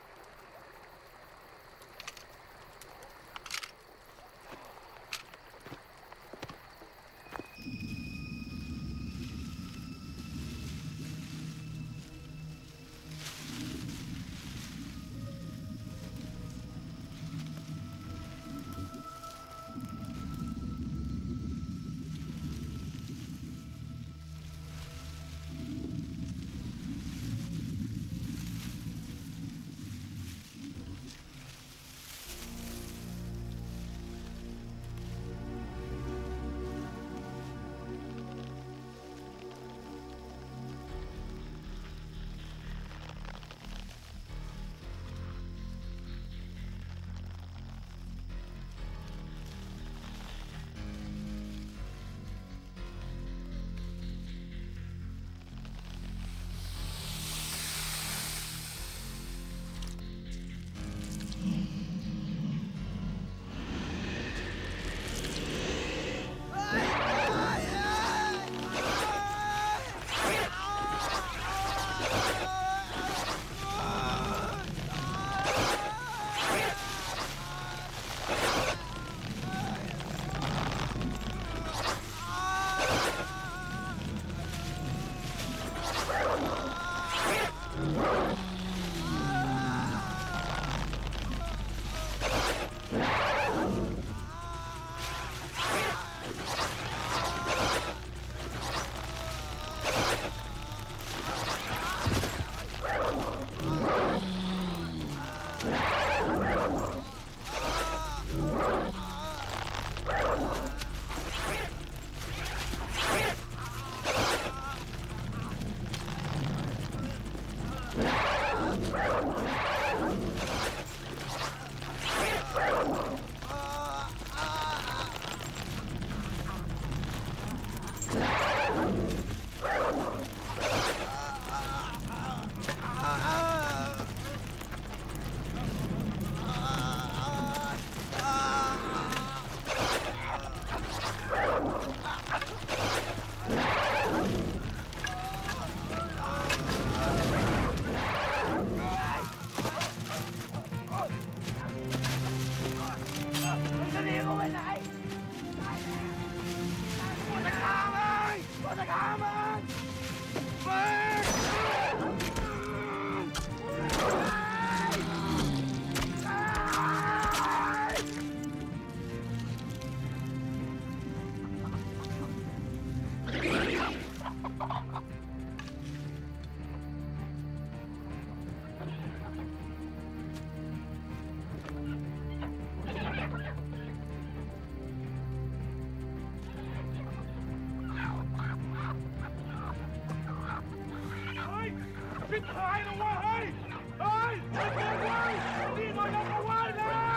พี่ตายแล้ววะเฮ้ยเฮ้ยไอ้เจ้าเว้ยนี่มันยังเอาไว้แล้ว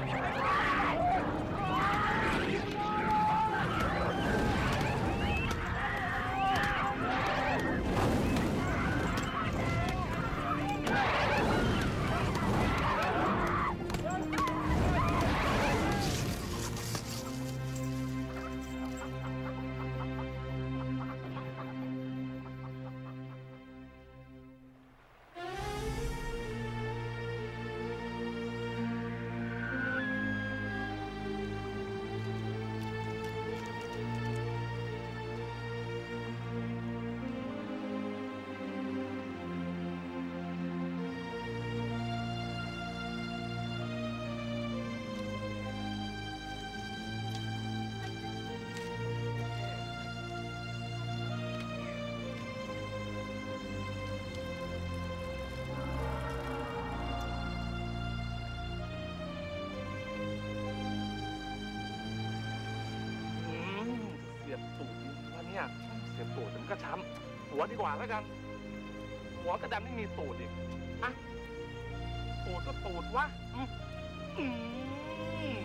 เสียบตูดมันก็ช้ำหัวดีกว่าแล้วกันหัวกระดำไม่มีตูดอีกอ่ะตูดก็ตูดวะอืมอืม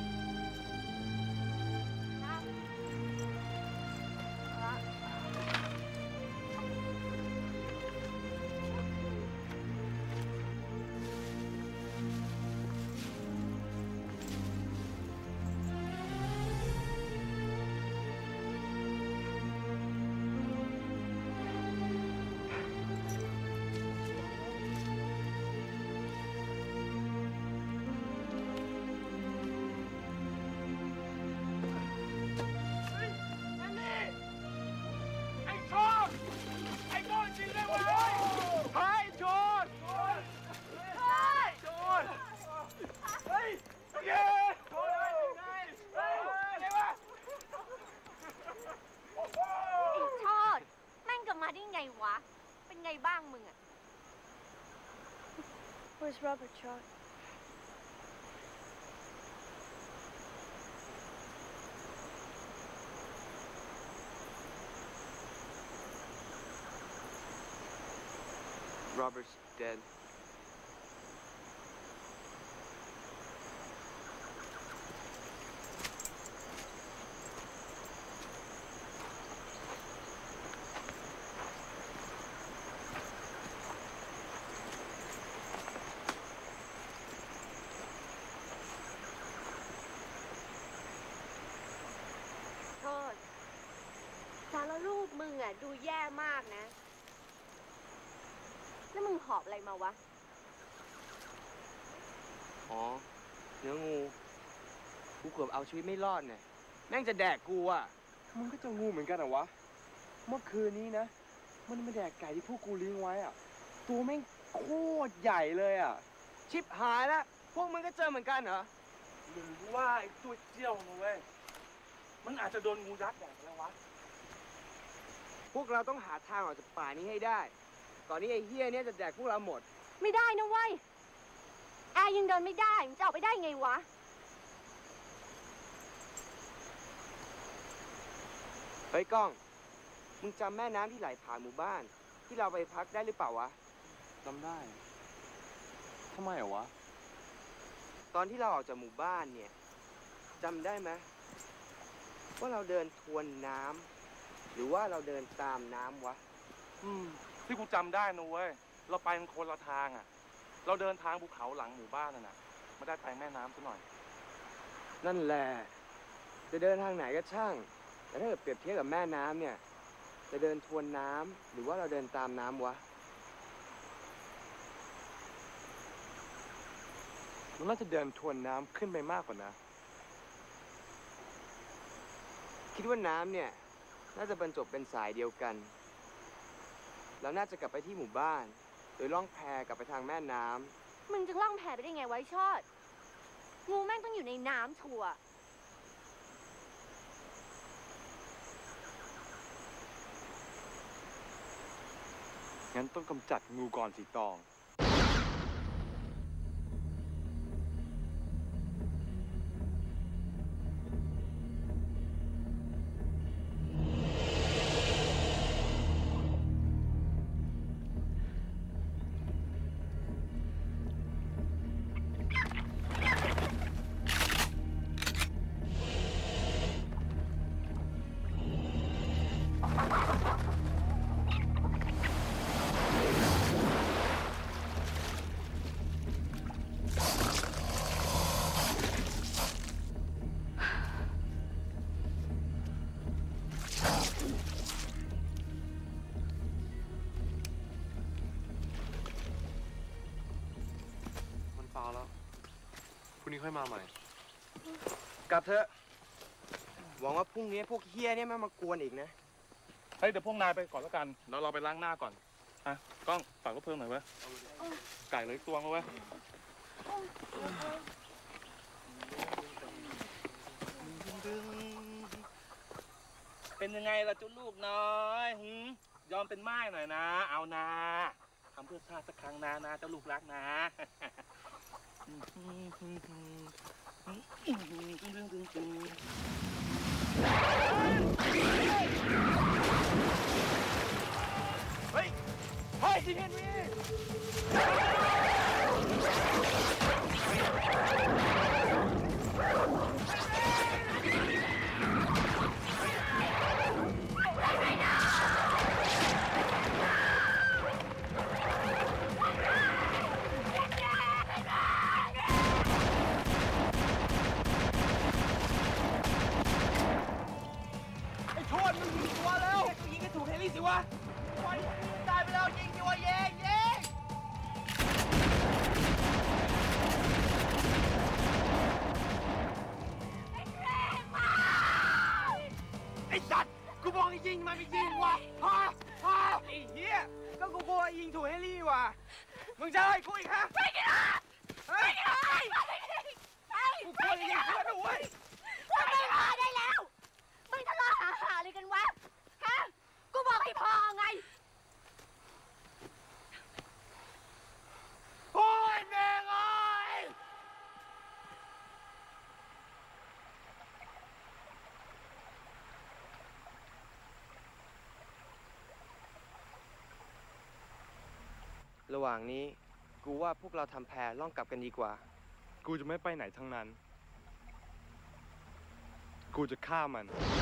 Where's Robert, Chod? Robert's dead. Chod สารรูปมึงอ่ะดูแย่มากนะแล้วมึงหอบอะไรมาวะอ๋อ เนื้องู กูเกือบเอาชีวิตไม่รอดเนี่ยแม่งจะแดกกูอ่ะมึงก็จะงูเหมือนกันเหรอวะ เมื่อคืนนี้นะ มันมาแดกไก่ที่พวกกูเลี้ยงไว้อ่ะ ตัวแม่งโคตรใหญ่เลยอ่ะชิบหายแล้ว พวกมึงก็เจอเหมือนกันเหรอหรือว่าไอ้ตัวเจี้ยวนะเว้ย มันอาจจะโดนงูยัดแดกไปแล้ววะพวกเราต้องหาทางออกจากป่านี้ให้ได้ ก่อนนี้ไอ้เฮี้ยเนี่ยจะแดกพวกเราหมดไม่ได้นะเว้ยแอร์ยังเดินไม่ได้มึงจะออกไปได้ไงวะเฮ้ยก้อง มึงจำแม่น้ำที่ไหลผ่านหมู่บ้าน ที่เราไปพักได้หรือเปล่าวะจำได้ ทำไมเหรอวะตอนที่เราออกจากหมู่บ้านเนี่ยจำได้ไหมว่าเราเดินทวนน้ำหรือว่าเราเดินตามน้ำวะอืม ที่กูจำได้นะเว้ย เราไปกันคนละทางอ่ะ เราเดินทางภูเขาหลังหมู่บ้านน่ะนะไม่ได้ไปแม่น้ำซะหน่อยนั่นแหละ จะเดินทางไหนก็ช่าง แต่ถ้าเกิดเปรียบเทียบกับแม่น้ำเนี่ย จะเดินทวนน้ำหรือว่าเราเดินตามน้ำวะมันน่าจะเดินทวนน้ำขึ้นไปมากกว่านะคิดว่าน้ำเนี่ยน่าจะบรรจบเป็นสายเดียวกัน เราน่าจะกลับไปที่หมู่บ้าน โดยล่องแพกลับไปทางแม่น้ำมึงจะล่องแพไปได้ไงไว้ชอด งูแม่งต้องอยู่ในน้ำชัวร์งั้นต้องกำจัดงูก่อนสิตอง มันฟาวแล้วพรุ่งนี้ค่อยมาใหม่กลับเถอะ หวังว่าพรุ่งนี้พวกเฮียเนี่ยไม่มากวนอีกนะเฮ้ย เดี๋ยวพวกนายไปก่อนแล้วกัน แล้วเราไปล้างหน้าก่อน อ่ะ กล้องฝากรถเพิ่มหน่อยเว้ย ไก่เหลยอีกตัวมาเว้ย เป็นยังไงล่ะเจ้าลูกน้อยหืมยอมเป็นไม้หน่อยนะ เอานาทำเพื่อชาติสักครั้งนะนะเจ้าลูกรักนะเฮ้ย เฮ้ยจีเอ็นวีไมไม่ยิงวะฮะฮะไอ้เหี้ยก็กูกลัวยิงถูกเฮลี่ว่ะมึงจะให้กูอีกฮะไม่กินอ่ะไม่กินอ่ะกูกลัวยิงเพื่อนด้วยพูดไม่พอได้แล้วมึงทะเลาะหาหาอะไรกันวะฮะกูบอกให้พอไงโอ้ยแม่งเอ้ยระหว่างนี้กูว่าพวกเราทำแพรล่องกลับกันดีกว่ากูจะไม่ไปไหนทั้งนั้นกูจะฆ่ามัน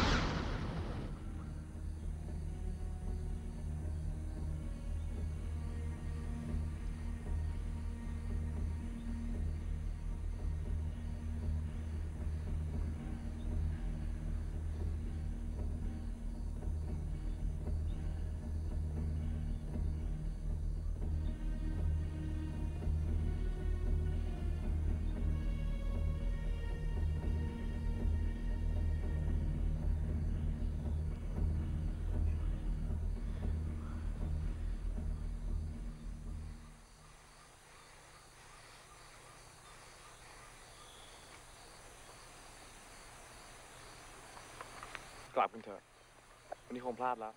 กลับกันเถอะวันนี้คงพลาดแล้ว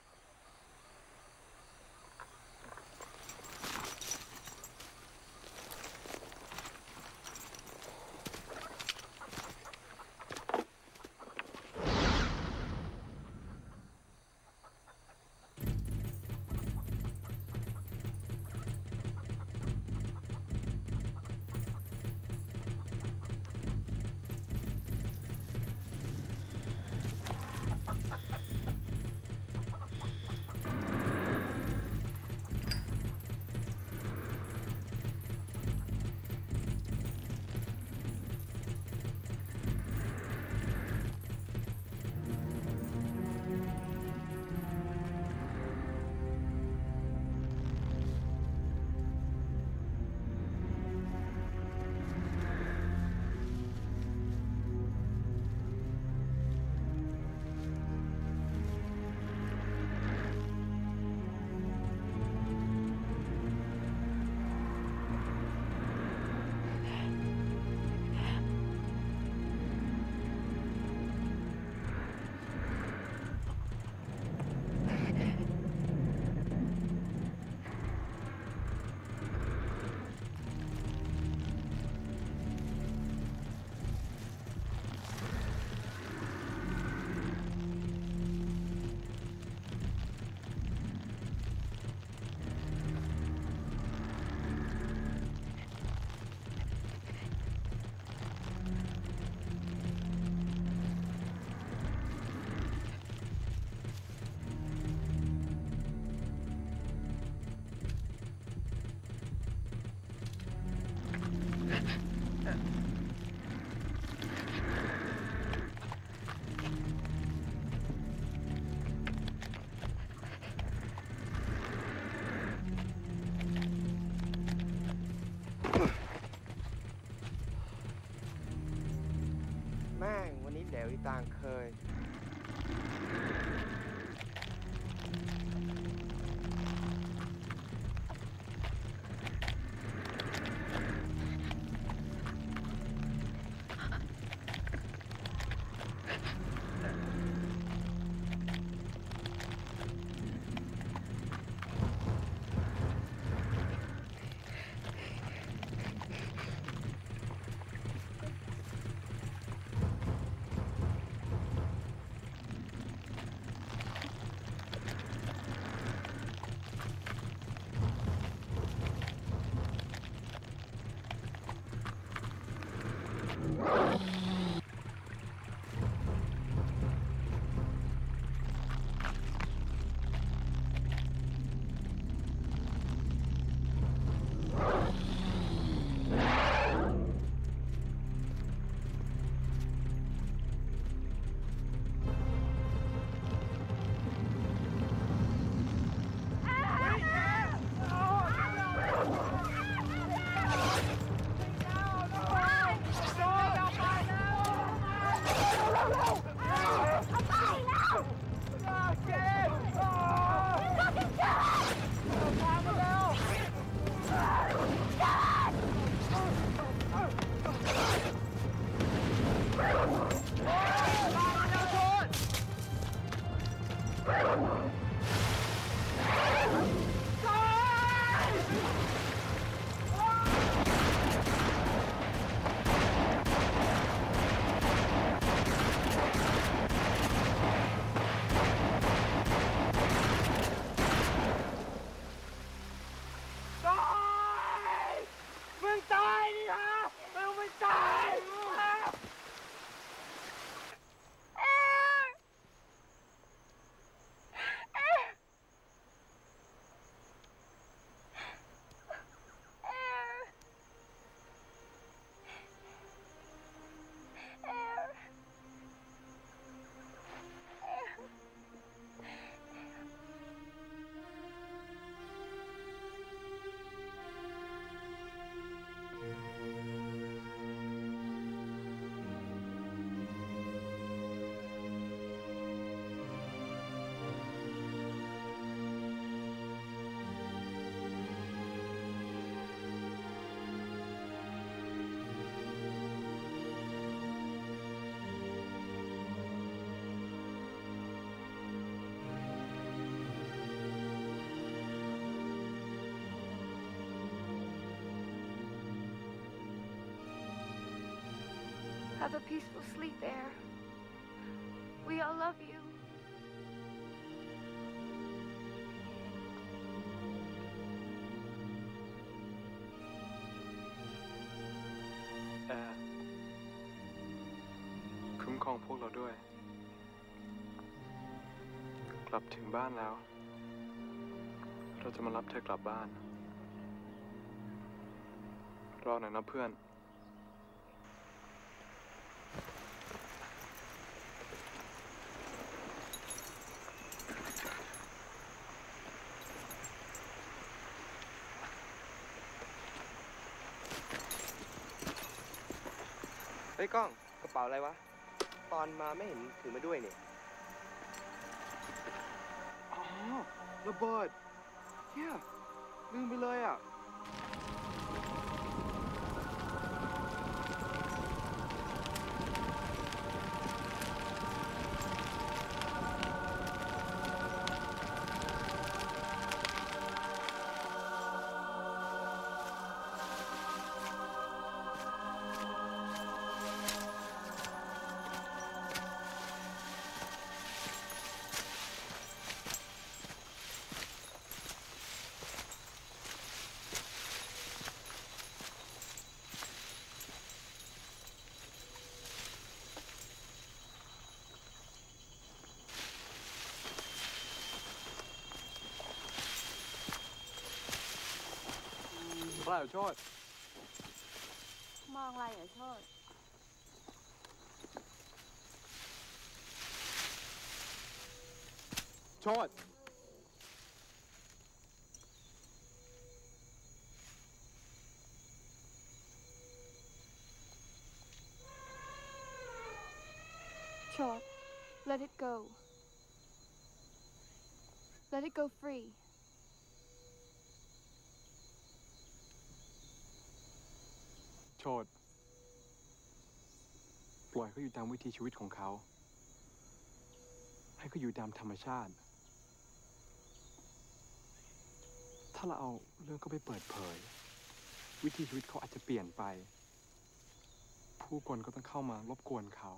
แม่งวันนี้แหลวอีต่างเคยตาย Have a peaceful sleep, Air. We all love you. แอร์คุ้มครองพวกเราด้วย กลับถึงบ้านแล้ว เราจะมารับเธอกลับบ้าน รอหน่อยนะเพื่อนเฮ้ยก้องกระเป๋าอะไรวะ ตอนมาไม่เห็นถือมาด้วยเนี่ย อ๋อระเบิดเฮียลืมไปเลยอ่ะเปล่าโชดมองอะไรเหรอโชดโชด Chod, let it go. Let it go free. โชด ปล่อยเขาอยู่ตามวิถีชีวิตของเขา ให้เขาอยู่ตามธรรมชาติ ถ้าเราเอาเรื่องเขาไปเปิดเผย วิถีชีวิตเขาอาจจะเปลี่ยนไป ผู้คนก็ต้องเข้ามารบกวนเขา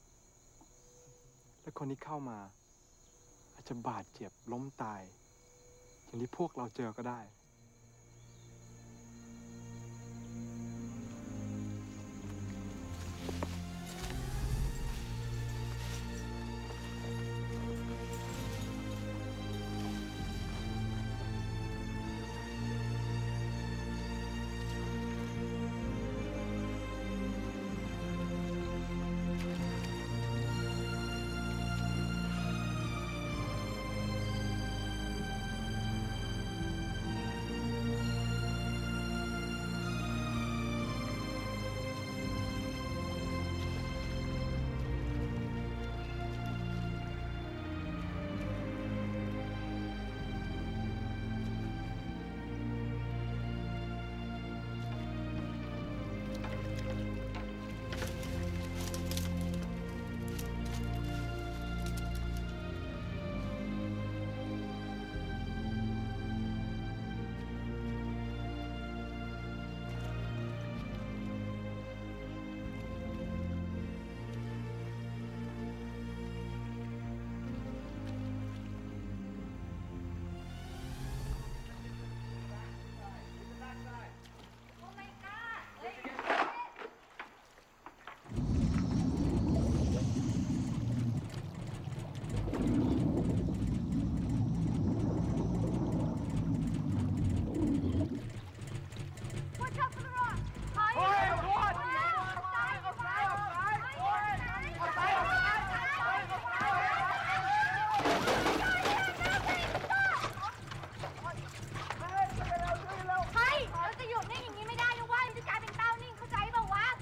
และคนที่เข้ามา อาจจะบาดเจ็บล้มตาย อย่างที่พวกเราเจอก็ได้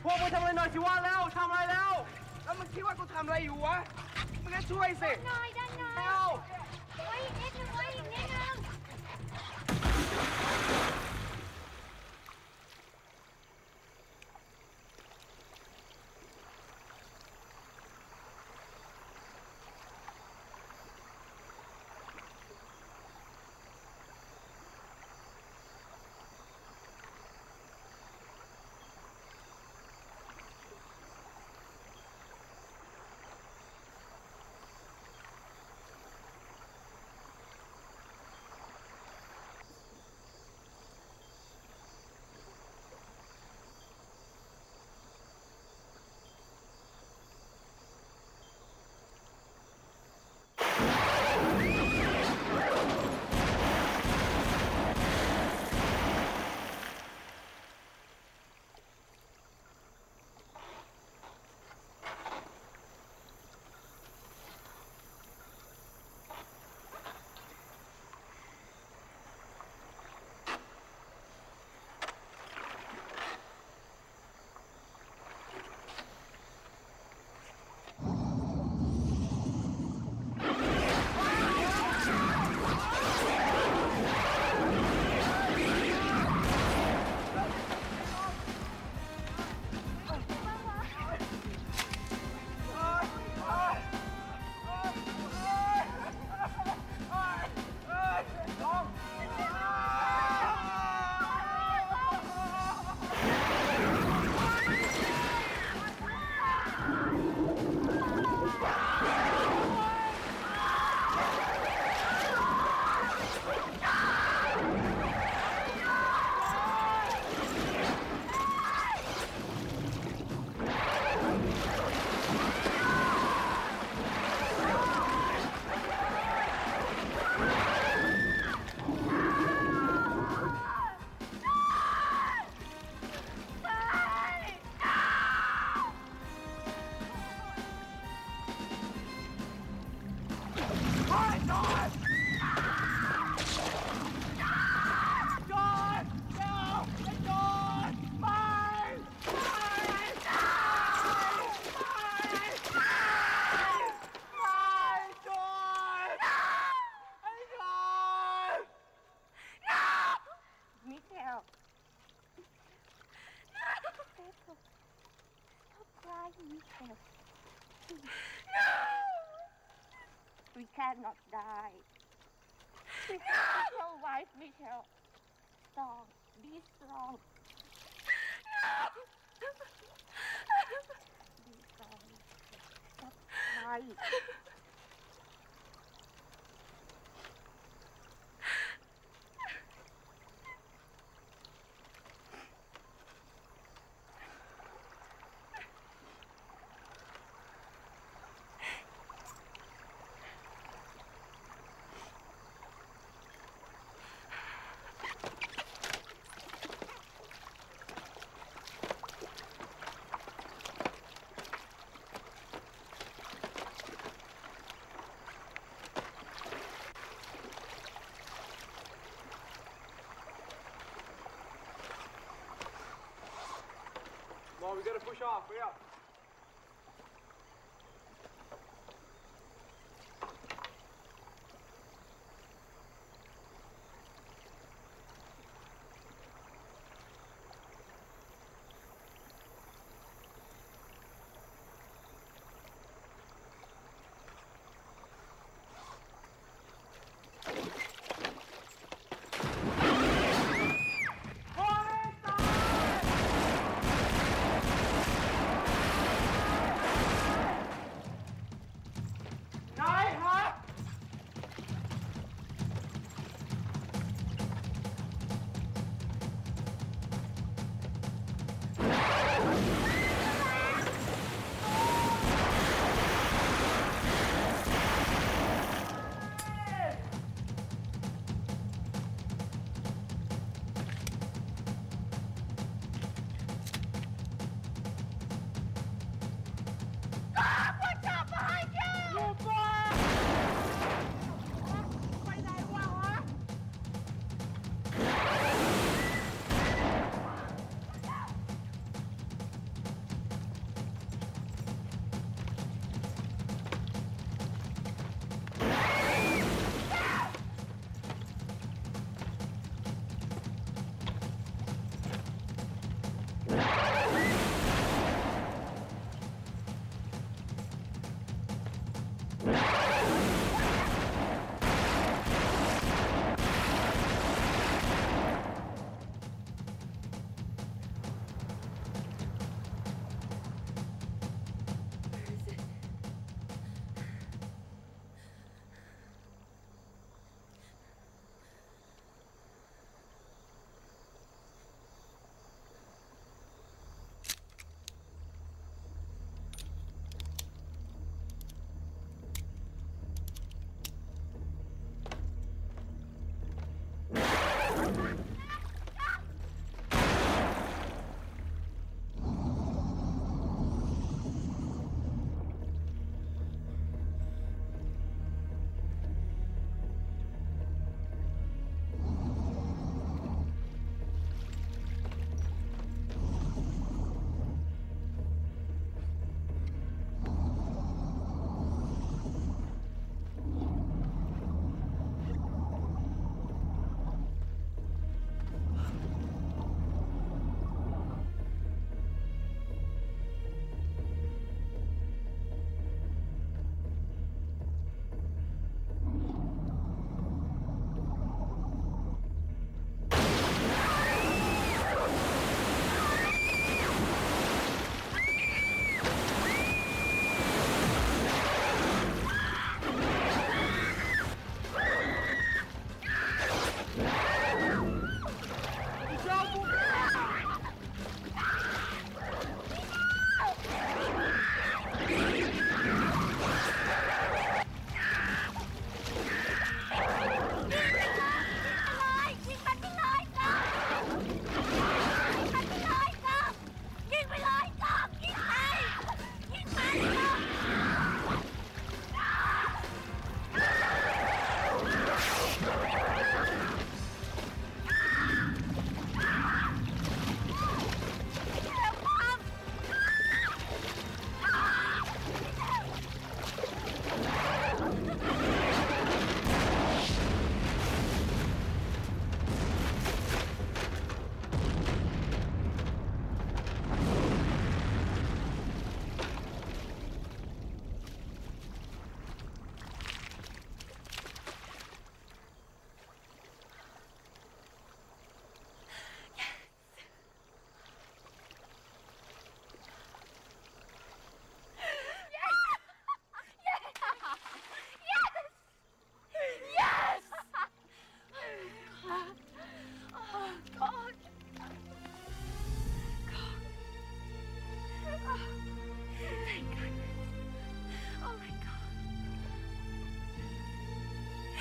พวกมึงทำอะไรหน่อยสิวะแล้วทำอะไรแล้ว แล้วมึงคิดว่ากูทำอะไรอยู่วะมึงก็ช่วยสิหน่อยด้านหน่อยเอาไว้อีกนิดนึงไว้อีกนิดนึง We cannot die. We have to survive, Michelle. Strong. Be strong. Be strong. Stop crying. Come on, we gotta push off. Hurry up.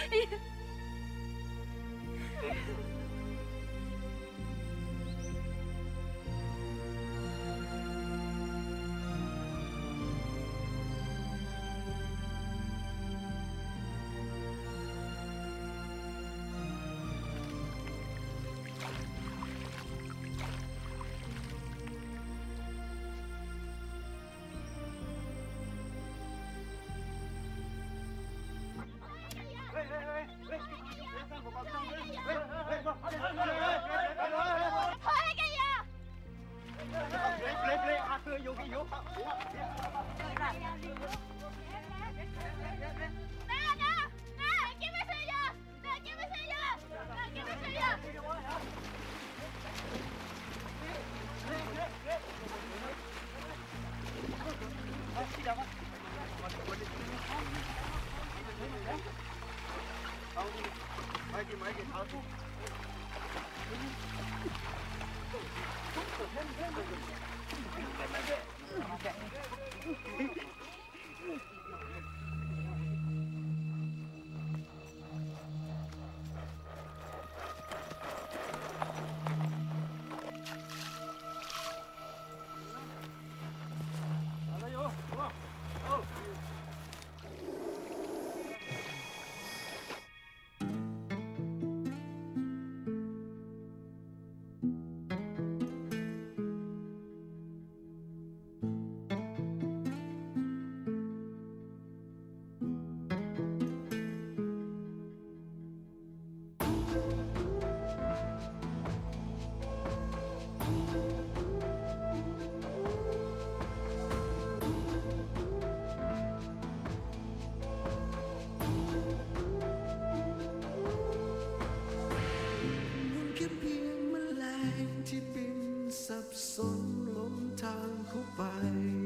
สับสนล้มทางเข้าไป